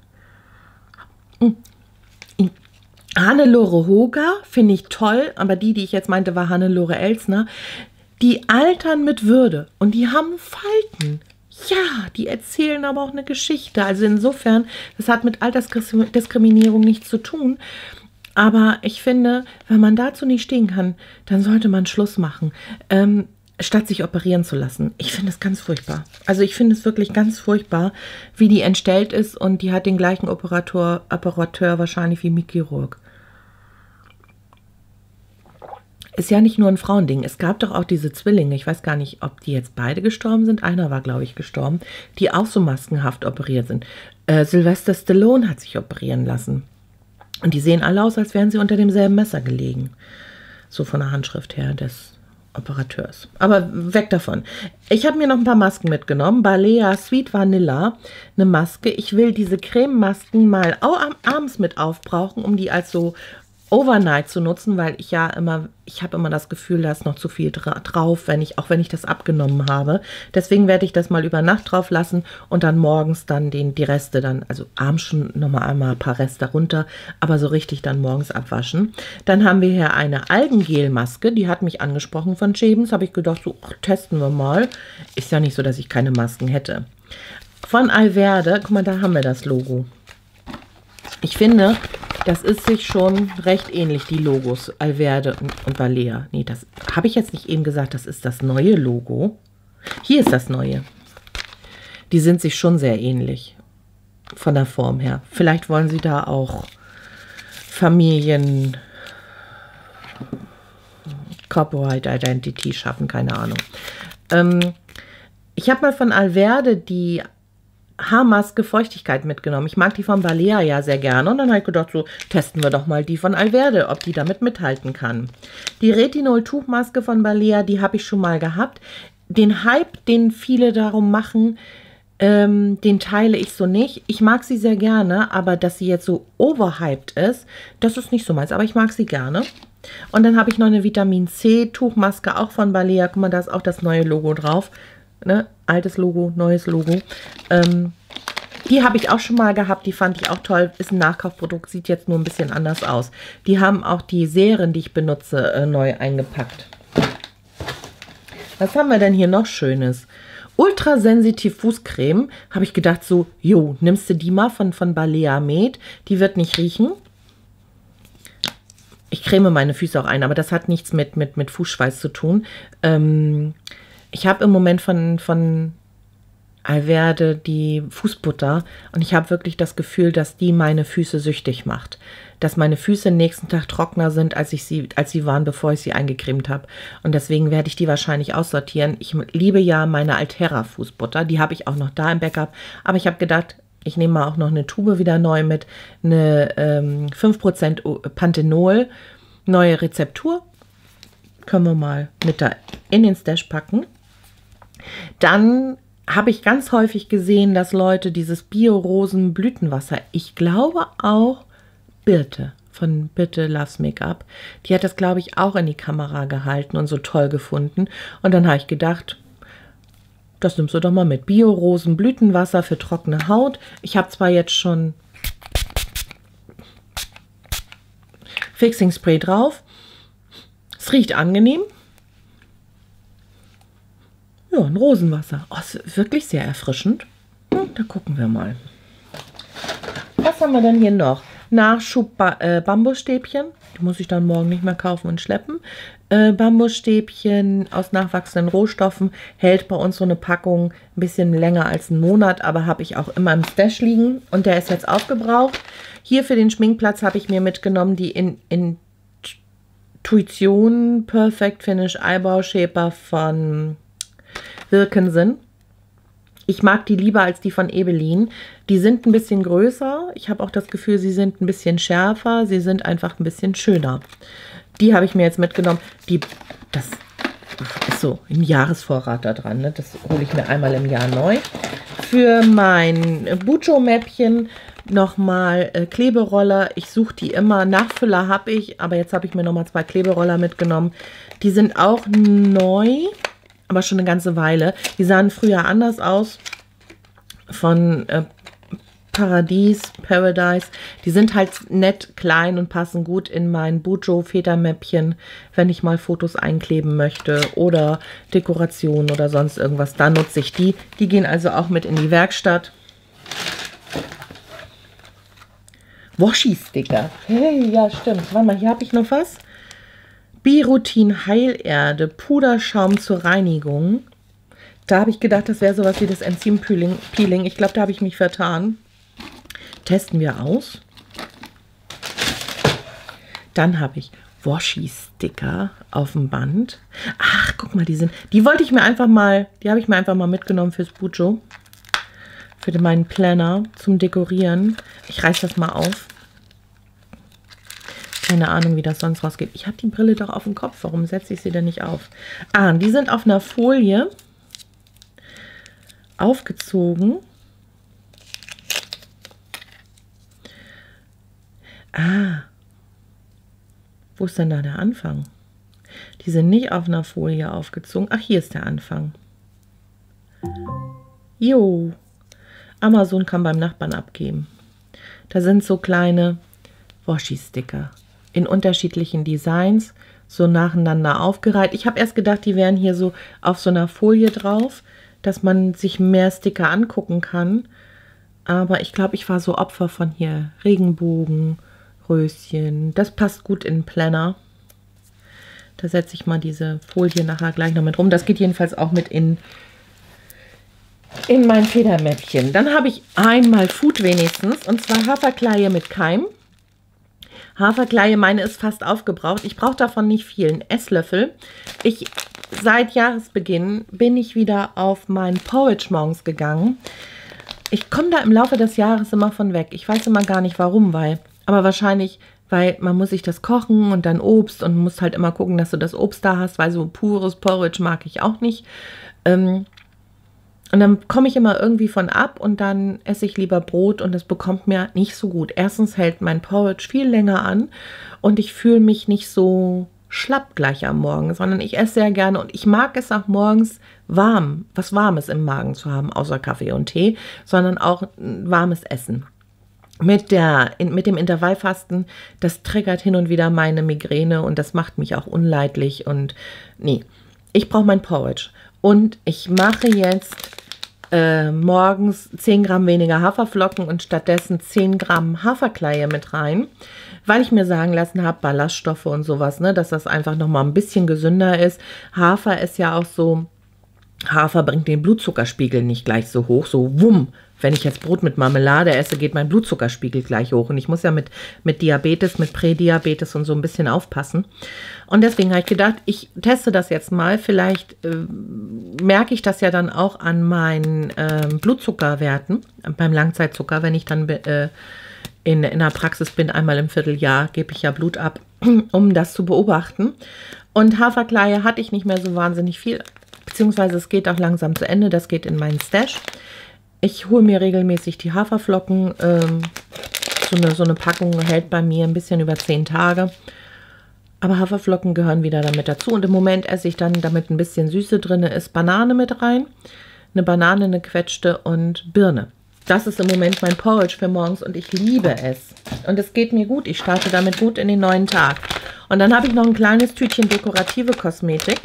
Hannelore Hoger finde ich toll, aber die, die ich jetzt meinte, war Hannelore Elsner. Die altern mit Würde und die haben Falten. Ja, die erzählen aber auch eine Geschichte. Also insofern, das hat mit Altersdiskriminierung nichts zu tun. Aber ich finde, wenn man dazu nicht stehen kann, dann sollte man Schluss machen. Ähm, statt sich operieren zu lassen. Ich finde es ganz furchtbar. Also ich finde es wirklich ganz furchtbar, wie die entstellt ist und die hat den gleichen Operator, Operateur wahrscheinlich wie Mickey Rourke. Ist ja nicht nur ein Frauending. Es gab doch auch diese Zwillinge, ich weiß gar nicht, ob die jetzt beide gestorben sind. Einer war, glaube ich, gestorben, die auch so maskenhaft operiert sind. Äh, Sylvester Stallone hat sich operieren lassen. Und die sehen alle aus, als wären sie unter demselben Messer gelegen. So von der Handschrift her des Operateurs. Aber weg davon. Ich habe mir noch ein paar Masken mitgenommen. Balea Sweet Vanilla, eine Maske. Ich will diese Crememasken mal auch abends mit aufbrauchen, um die als so Overnight zu nutzen, weil ich ja immer, ich habe immer das Gefühl, da ist noch zu viel dra drauf, wenn ich, auch wenn ich das abgenommen habe. Deswegen werde ich das mal über Nacht drauf lassen und dann morgens dann den, die Reste dann, also abends schon nochmal einmal ein paar Reste runter, aber so richtig dann morgens abwaschen. Dann haben wir hier eine Algengel-Maske, die hat mich angesprochen von Chebens, habe ich gedacht, so ach, testen wir mal. Ist ja nicht so, dass ich keine Masken hätte. Von Alverde, guck mal, da haben wir das Logo. Ich finde, das ist sich schon recht ähnlich, die Logos, Alverde und, und Balea. Nee, das habe ich jetzt nicht eben gesagt, das ist das neue Logo. Hier ist das neue. Die sind sich schon sehr ähnlich, von der Form her. Vielleicht wollen sie da auch Familien, Corporate Identity schaffen, keine Ahnung. Ähm, ich habe mal von Alverde die Haarmaske Feuchtigkeit mitgenommen. Ich mag die von Balea ja sehr gerne und dann habe ich gedacht, so testen wir doch mal die von Alverde, ob die damit mithalten kann. Die Retinol-Tuchmaske von Balea, die habe ich schon mal gehabt. Den Hype, den viele darum machen, ähm, den teile ich so nicht. Ich mag sie sehr gerne, aber dass sie jetzt so overhyped ist, das ist nicht so meins, aber ich mag sie gerne. Und dann habe ich noch eine Vitamin C Tuchmaske, auch von Balea. Guck mal, da ist auch das neue Logo drauf. Ne? Altes Logo, neues Logo. Ähm, die habe ich auch schon mal gehabt, die fand ich auch toll. Ist ein Nachkaufprodukt, sieht jetzt nur ein bisschen anders aus. Die haben auch die Serien, die ich benutze, äh, neu eingepackt. Was haben wir denn hier noch Schönes? Ultrasensitiv Fußcreme. Habe ich gedacht so, jo, nimmst du die mal von, von Balea Med. Die wird nicht riechen. Ich creme meine Füße auch ein, aber das hat nichts mit, mit, mit Fußschweiß zu tun. Ähm... Ich habe im Moment von, von Alverde die Fußbutter und ich habe wirklich das Gefühl, dass die meine Füße süchtig macht. Dass meine Füße nächsten Tag trockener sind, als, ich sie, als sie waren, bevor ich sie eingecremt habe. Und deswegen werde ich die wahrscheinlich aussortieren. Ich liebe ja meine Altera Fußbutter, die habe ich auch noch da im Backup. Aber ich habe gedacht, ich nehme mal auch noch eine Tube wieder neu mit, eine ähm, fünf Prozent Panthenol, neue Rezeptur. Können wir mal mit da in den Stash packen. Dann habe ich ganz häufig gesehen, dass Leute dieses Bio-Rosen-Blütenwasser, ich glaube auch Birte von Birte Loves Make-up, die hat das, glaube ich, auch in die Kamera gehalten und so toll gefunden. Und dann habe ich gedacht, das nimmst du doch mal mit. Bio-Rosen-Blütenwasser für trockene Haut. Ich habe zwar jetzt schon Fixing Spray drauf. Es riecht angenehm. Ja, ein Rosenwasser. Oh, ist wirklich sehr erfrischend. Hm, da gucken wir mal. Was haben wir denn hier noch? Nachschub ba äh, Bambusstäbchen. Die muss ich dann morgen nicht mehr kaufen und schleppen. Äh, Bambusstäbchen aus nachwachsenden Rohstoffen. Hält bei uns so eine Packung ein bisschen länger als einen Monat, aber habe ich auch immer im Stash liegen. Und der ist jetzt aufgebraucht. Hier für den Schminkplatz habe ich mir mitgenommen die in, in Intuition Perfect Finish Eyebrow Shaper von Wilkinson. Ich mag die lieber als die von Ebelin. Die sind ein bisschen größer. Ich habe auch das Gefühl, sie sind ein bisschen schärfer. Sie sind einfach ein bisschen schöner. Die habe ich mir jetzt mitgenommen. Die, das ist so ein Jahresvorrat da dran. Ne? Das hole ich mir einmal im Jahr neu. Für mein Bujo-Mäppchen nochmal äh, Kleberoller. Ich suche die immer. Nachfüller habe ich, aber jetzt habe ich mir nochmal zwei Kleberoller mitgenommen. Die sind auch neu, aber schon eine ganze Weile. Die sahen früher anders aus. Von äh, Paradies, Paradise. Die sind halt nett, klein und passen gut in mein Bujo-Federmäppchen, wenn ich mal Fotos einkleben möchte oder Dekoration oder sonst irgendwas. Da nutze ich die. Die gehen also auch mit in die Werkstatt. Washi-Sticker. Hey, ja, stimmt. Warte mal, hier habe ich noch was. Birutin Heilerde, Puderschaum zur Reinigung. Da habe ich gedacht, das wäre sowas wie das Enzympeeling. Ich glaube, da habe ich mich vertan. Testen wir aus. Dann habe ich Washi-Sticker auf dem Band. Ach, guck mal, die sind. Die wollte ich mir einfach mal, die habe ich mir einfach mal mitgenommen fürs Bujo. Für meinen Planner zum Dekorieren. Ich reiße das mal auf. Keine Ahnung, wie das sonst rausgeht. Ich habe die Brille doch auf dem Kopf. Warum setze ich sie denn nicht auf? Ah, die sind auf einer Folie aufgezogen. Ah. Wo ist denn da der Anfang? Die sind nicht auf einer Folie aufgezogen. Ach, hier ist der Anfang. Jo. Amazon kann beim Nachbarn abgeben. Da sind so kleine Washi-Sticker in unterschiedlichen Designs, so nacheinander aufgereiht. Ich habe erst gedacht, die wären hier so auf so einer Folie drauf, dass man sich mehr Sticker angucken kann. Aber ich glaube, ich war so Opfer von hier. Regenbogen, Röschen. Das passt gut in den Planner. Da setze ich mal diese Folie nachher gleich noch mit rum. Das geht jedenfalls auch mit in in mein Federmäppchen. Dann habe ich einmal Food wenigstens, und zwar Haferkleie mit Keim. Haferkleie, meine ist fast aufgebraucht. Ich brauche davon nicht viel. Ein Esslöffel. Ich, seit Jahresbeginn bin ich wieder auf meinen Porridge morgens gegangen. Ich komme da im Laufe des Jahres immer von weg. Ich weiß immer gar nicht warum, weil, aber wahrscheinlich, weil man muss sich das kochen und dann Obst und muss halt immer gucken, dass du das Obst da hast, weil so pures Porridge mag ich auch nicht. Ähm, Und dann komme ich immer irgendwie von ab und dann esse ich lieber Brot und das bekommt mir nicht so gut. Erstens hält mein Porridge viel länger an und ich fühle mich nicht so schlapp gleich am Morgen, sondern ich esse sehr gerne und ich mag es auch morgens warm, was Warmes im Magen zu haben, außer Kaffee und Tee, sondern auch warmes Essen. Mit, der, in, mit dem Intervallfasten, das triggert hin und wieder meine Migräne und das macht mich auch unleidlich und nee, ich brauche mein Porridge. Und ich mache jetzt äh, morgens zehn Gramm weniger Haferflocken und stattdessen zehn Gramm Haferkleie mit rein, weil ich mir sagen lassen habe, Ballaststoffe und sowas, ne, dass das einfach nochmal ein bisschen gesünder ist. Hafer ist ja auch so Hafer bringt den Blutzuckerspiegel nicht gleich so hoch, so wumm. Wenn ich jetzt Brot mit Marmelade esse, geht mein Blutzuckerspiegel gleich hoch. Und ich muss ja mit, mit Diabetes, mit Prädiabetes und so ein bisschen aufpassen. Und deswegen habe ich gedacht, ich teste das jetzt mal. Vielleicht äh, merke ich das ja dann auch an meinen äh, Blutzuckerwerten, beim Langzeitzucker, wenn ich dann äh, in, in der Praxis bin, einmal im Vierteljahr, gebe ich ja Blut ab, um das zu beobachten. Und Haferkleie hatte ich nicht mehr so wahnsinnig viel, beziehungsweise es geht auch langsam zu Ende. Das geht in meinen Stash. Ich hole mir regelmäßig die Haferflocken. Ähm, so, eine, so eine Packung hält bei mir ein bisschen über zehn Tage. Aber Haferflocken gehören wieder damit dazu. Und im Moment esse ich dann, damit ein bisschen Süße drin ist, Banane mit rein. Eine Banane, eine quetschte und Birne. Das ist im Moment mein Porridge für morgens und ich liebe es. Und es geht mir gut. Ich starte damit gut in den neuen Tag. Und dann habe ich noch ein kleines Tütchen dekorative Kosmetik.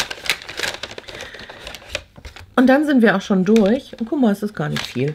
Und dann sind wir auch schon durch. Und guck mal, es ist gar nicht viel.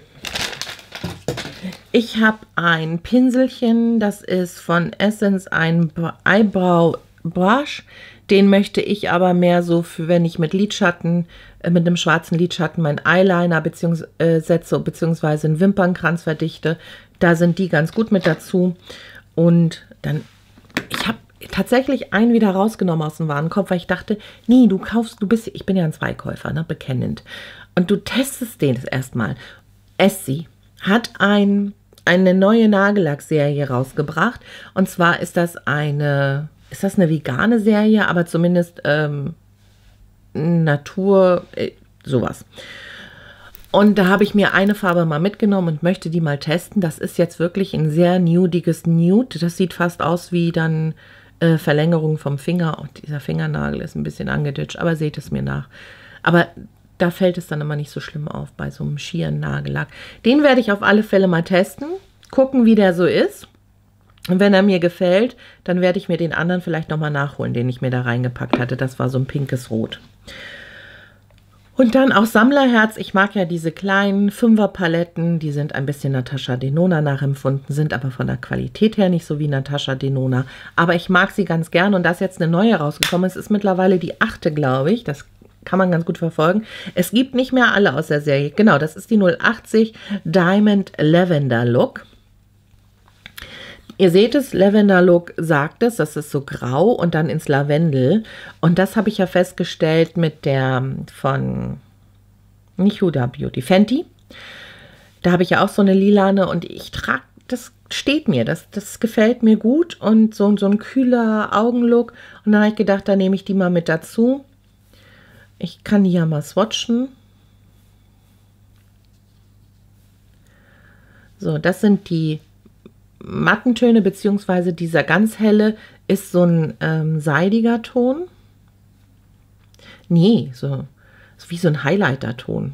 Ich habe ein Pinselchen, das ist von Essence ein Eyebrow Brush. Den möchte ich aber mehr so für, wenn ich mit Lidschatten, äh, mit einem schwarzen Lidschatten meinen Eyeliner beziehungs äh, setze, beziehungsweise einen Wimpernkranz verdichte. Da sind die ganz gut mit dazu. Und dann, ich habe tatsächlich einen wieder rausgenommen aus dem Warenkorb, weil ich dachte, nee, du kaufst, du bist, ich bin ja ein Zweikäufer, ne, bekennend. Und du testest den erstmal. Essie hat ein, eine neue Nagellackserie rausgebracht. Und zwar ist das eine, ist das eine vegane Serie, aber zumindest ähm, Natur, äh, sowas. Und da habe ich mir eine Farbe mal mitgenommen und möchte die mal testen. Das ist jetzt wirklich ein sehr nudiges Nude. Das sieht fast aus wie dann Äh, Verlängerung vom Finger. Auch dieser Fingernagel ist ein bisschen angeditscht, aber seht es mir nach. Aber da fällt es dann immer nicht so schlimm auf bei so einem schieren Nagellack. Den werde ich auf alle Fälle mal testen, gucken, wie der so ist. Und wenn er mir gefällt, dann werde ich mir den anderen vielleicht nochmal nachholen, den ich mir da reingepackt hatte. Das war so ein pinkes Rot. Und dann auch Sammlerherz. Ich mag ja diese kleinen Fünfer-Paletten. Die sind ein bisschen Natascha Denona nachempfunden, sind aber von der Qualität her nicht so wie Natascha Denona. Aber ich mag sie ganz gern und da ist jetzt eine neue rausgekommen. Es ist mittlerweile die achte, glaube ich. Das kann man ganz gut verfolgen. Es gibt nicht mehr alle aus der Serie. Genau, das ist die null achtzig Diamond Lavender Look. Ihr seht es, Lavender Look sagt es, das ist so grau und dann ins Lavendel. Und das habe ich ja festgestellt mit der von, nicht Huda Beauty, Fenty. Da habe ich ja auch so eine lilane und ich trage, das steht mir, das, das gefällt mir gut. Und so, so ein kühler Augenlook. Und dann habe ich gedacht, da nehme ich die mal mit dazu. Ich kann die ja mal swatchen. So, das sind die Mattentöne, beziehungsweise dieser ganz helle ist so ein ähm, seidiger Ton. Nee, so ist wie so ein Highlighter-Ton.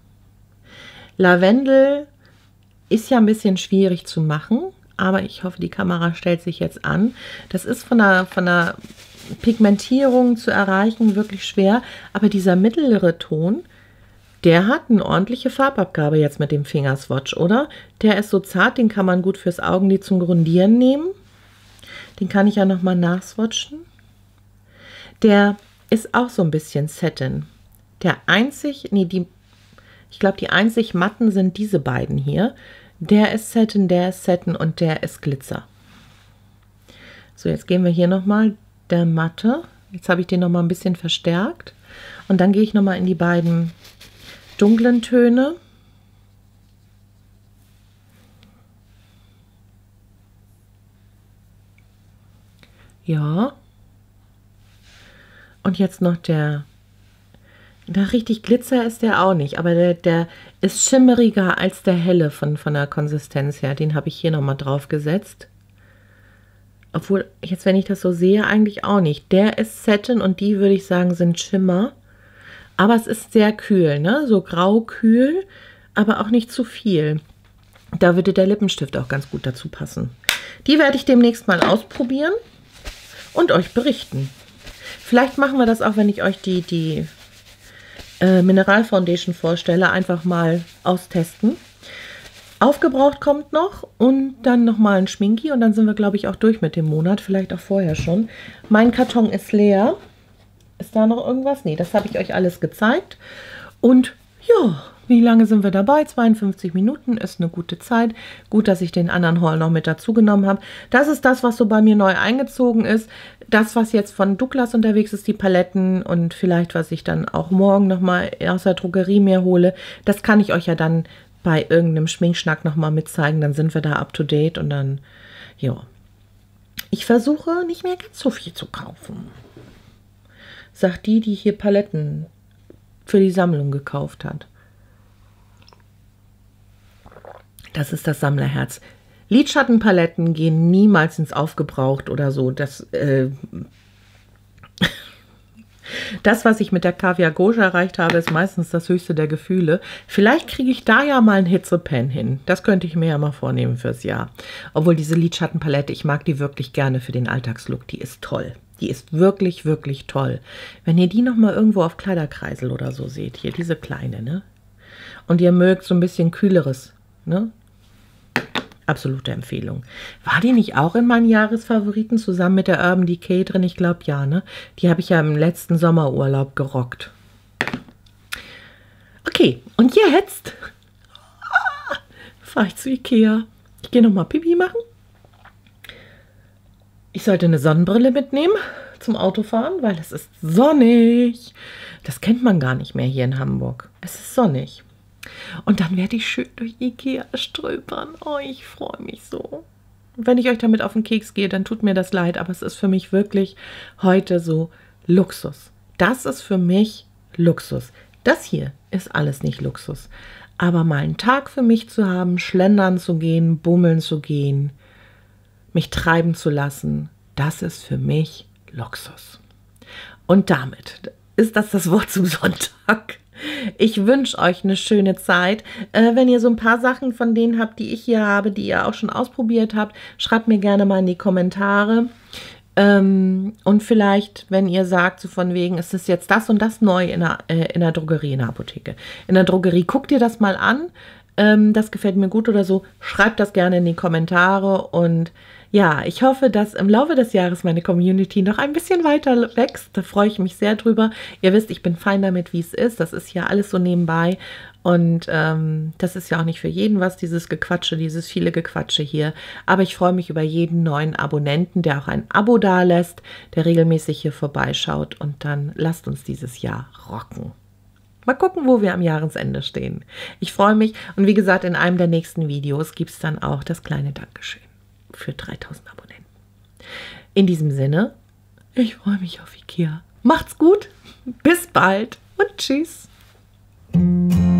Lavendel ist ja ein bisschen schwierig zu machen, aber ich hoffe, die Kamera stellt sich jetzt an. Das ist von der, von der Pigmentierung zu erreichen wirklich schwer, aber dieser mittlere Ton, der hat eine ordentliche Farbabgabe jetzt mit dem Fingerswatch, oder? Der ist so zart, den kann man gut fürs Augenlid zum Grundieren nehmen. Den kann ich ja nochmal nachswatchen. Der ist auch so ein bisschen Satin. Der einzig, nee, die, ich glaube, die einzig matten sind diese beiden hier. Der ist Satin, der ist Satin und der ist Glitzer. So, jetzt gehen wir hier nochmal, der matte. Jetzt habe ich den nochmal ein bisschen verstärkt. Und dann gehe ich nochmal in die beiden dunklen Töne. Ja. Und jetzt noch der, da richtig Glitzer ist der auch nicht, aber der, der ist schimmeriger als der helle von, von der Konsistenz her. Den habe ich hier nochmal drauf gesetzt. Obwohl, jetzt wenn ich das so sehe, eigentlich auch nicht. Der ist Satin und die, würde ich sagen, sind Schimmer. Aber es ist sehr kühl, ne? So grau-kühl, aber auch nicht zu viel. Da würde der Lippenstift auch ganz gut dazu passen. Die werde ich demnächst mal ausprobieren und euch berichten. Vielleicht machen wir das auch, wenn ich euch die, die äh, Mineral Foundation vorstelle, einfach mal austesten. Aufgebraucht kommt noch und dann nochmal ein Schminki und dann sind wir, glaube ich, auch durch mit dem Monat. Vielleicht auch vorher schon. Mein Karton ist leer. Ist da noch irgendwas? Nee, das habe ich euch alles gezeigt. Und ja, wie lange sind wir dabei? zweiundfünfzig Minuten ist eine gute Zeit. Gut, dass ich den anderen Haul noch mit dazu genommen habe. Das ist das, was so bei mir neu eingezogen ist. Das, was jetzt von Douglas unterwegs ist, die Paletten und vielleicht, was ich dann auch morgen nochmal aus der Drogerie mir hole, das kann ich euch ja dann bei irgendeinem Schminkschnack nochmal mitzeigen. Dann sind wir da up to date und dann, ja. Ich versuche nicht mehr ganz so viel zu kaufen. Sagt die, die hier Paletten für die Sammlung gekauft hat. Das ist das Sammlerherz. Lidschattenpaletten gehen niemals ins Aufgebraucht oder so. Das, äh, das, was ich mit der Kaviar Gauche erreicht habe, ist meistens das höchste der Gefühle. Vielleicht kriege ich da ja mal einen Hitzepen hin. Das könnte ich mir ja mal vornehmen fürs Jahr. Obwohl diese Lidschattenpalette, ich mag die wirklich gerne für den Alltagslook. Die ist toll. Die ist wirklich, wirklich toll. Wenn ihr die noch mal irgendwo auf Kleiderkreisel oder so seht, hier diese kleine, ne? Und ihr mögt so ein bisschen kühleres, ne? Absolute Empfehlung. War die nicht auch in meinen Jahresfavoriten zusammen mit der Urban Decay drin? Ich glaube ja, ne? Die habe ich ja im letzten Sommerurlaub gerockt. Okay, und jetzt ah, fahre ich zu Ikea. Ich gehe nochmal Pipi machen. Ich sollte eine Sonnenbrille mitnehmen zum Autofahren, weil es ist sonnig. Das kennt man gar nicht mehr hier in Hamburg. Es ist sonnig. Und dann werde ich schön durch Ikea ströpern. Oh, ich freue mich so. Wenn ich euch damit auf den Keks gehe, dann tut mir das leid, aber es ist für mich wirklich heute so Luxus. Das ist für mich Luxus. Das hier ist alles nicht Luxus. Aber mal einen Tag für mich zu haben, schlendern zu gehen, bummeln zu gehen, mich treiben zu lassen, das ist für mich Luxus. Und damit ist das das Wort zum Sonntag. Ich wünsche euch eine schöne Zeit. Äh, wenn ihr so ein paar Sachen von denen habt, die ich hier habe, die ihr auch schon ausprobiert habt, schreibt mir gerne mal in die Kommentare. Ähm, und vielleicht, wenn ihr sagt, so von wegen, es ist jetzt das und das neu in der, äh, in der Drogerie, in der Apotheke. In der Drogerie, guckt ihr das mal an. Ähm, das gefällt mir gut oder so. Schreibt das gerne in die Kommentare und ja, ich hoffe, dass im Laufe des Jahres meine Community noch ein bisschen weiter wächst. Da freue ich mich sehr drüber. Ihr wisst, ich bin fein damit, wie es ist. Das ist ja alles so nebenbei. Und ähm, das ist ja auch nicht für jeden was, dieses Gequatsche, dieses viele Gequatsche hier. Aber ich freue mich über jeden neuen Abonnenten, der auch ein Abo dalässt, der regelmäßig hier vorbeischaut. Und dann lasst uns dieses Jahr rocken. Mal gucken, wo wir am Jahresende stehen. Ich freue mich. Und wie gesagt, in einem der nächsten Videos gibt es dann auch das kleine Dankeschön für dreitausend Abonnenten. In diesem Sinne, ich freue mich auf Ikea. Macht's gut, bis bald und tschüss.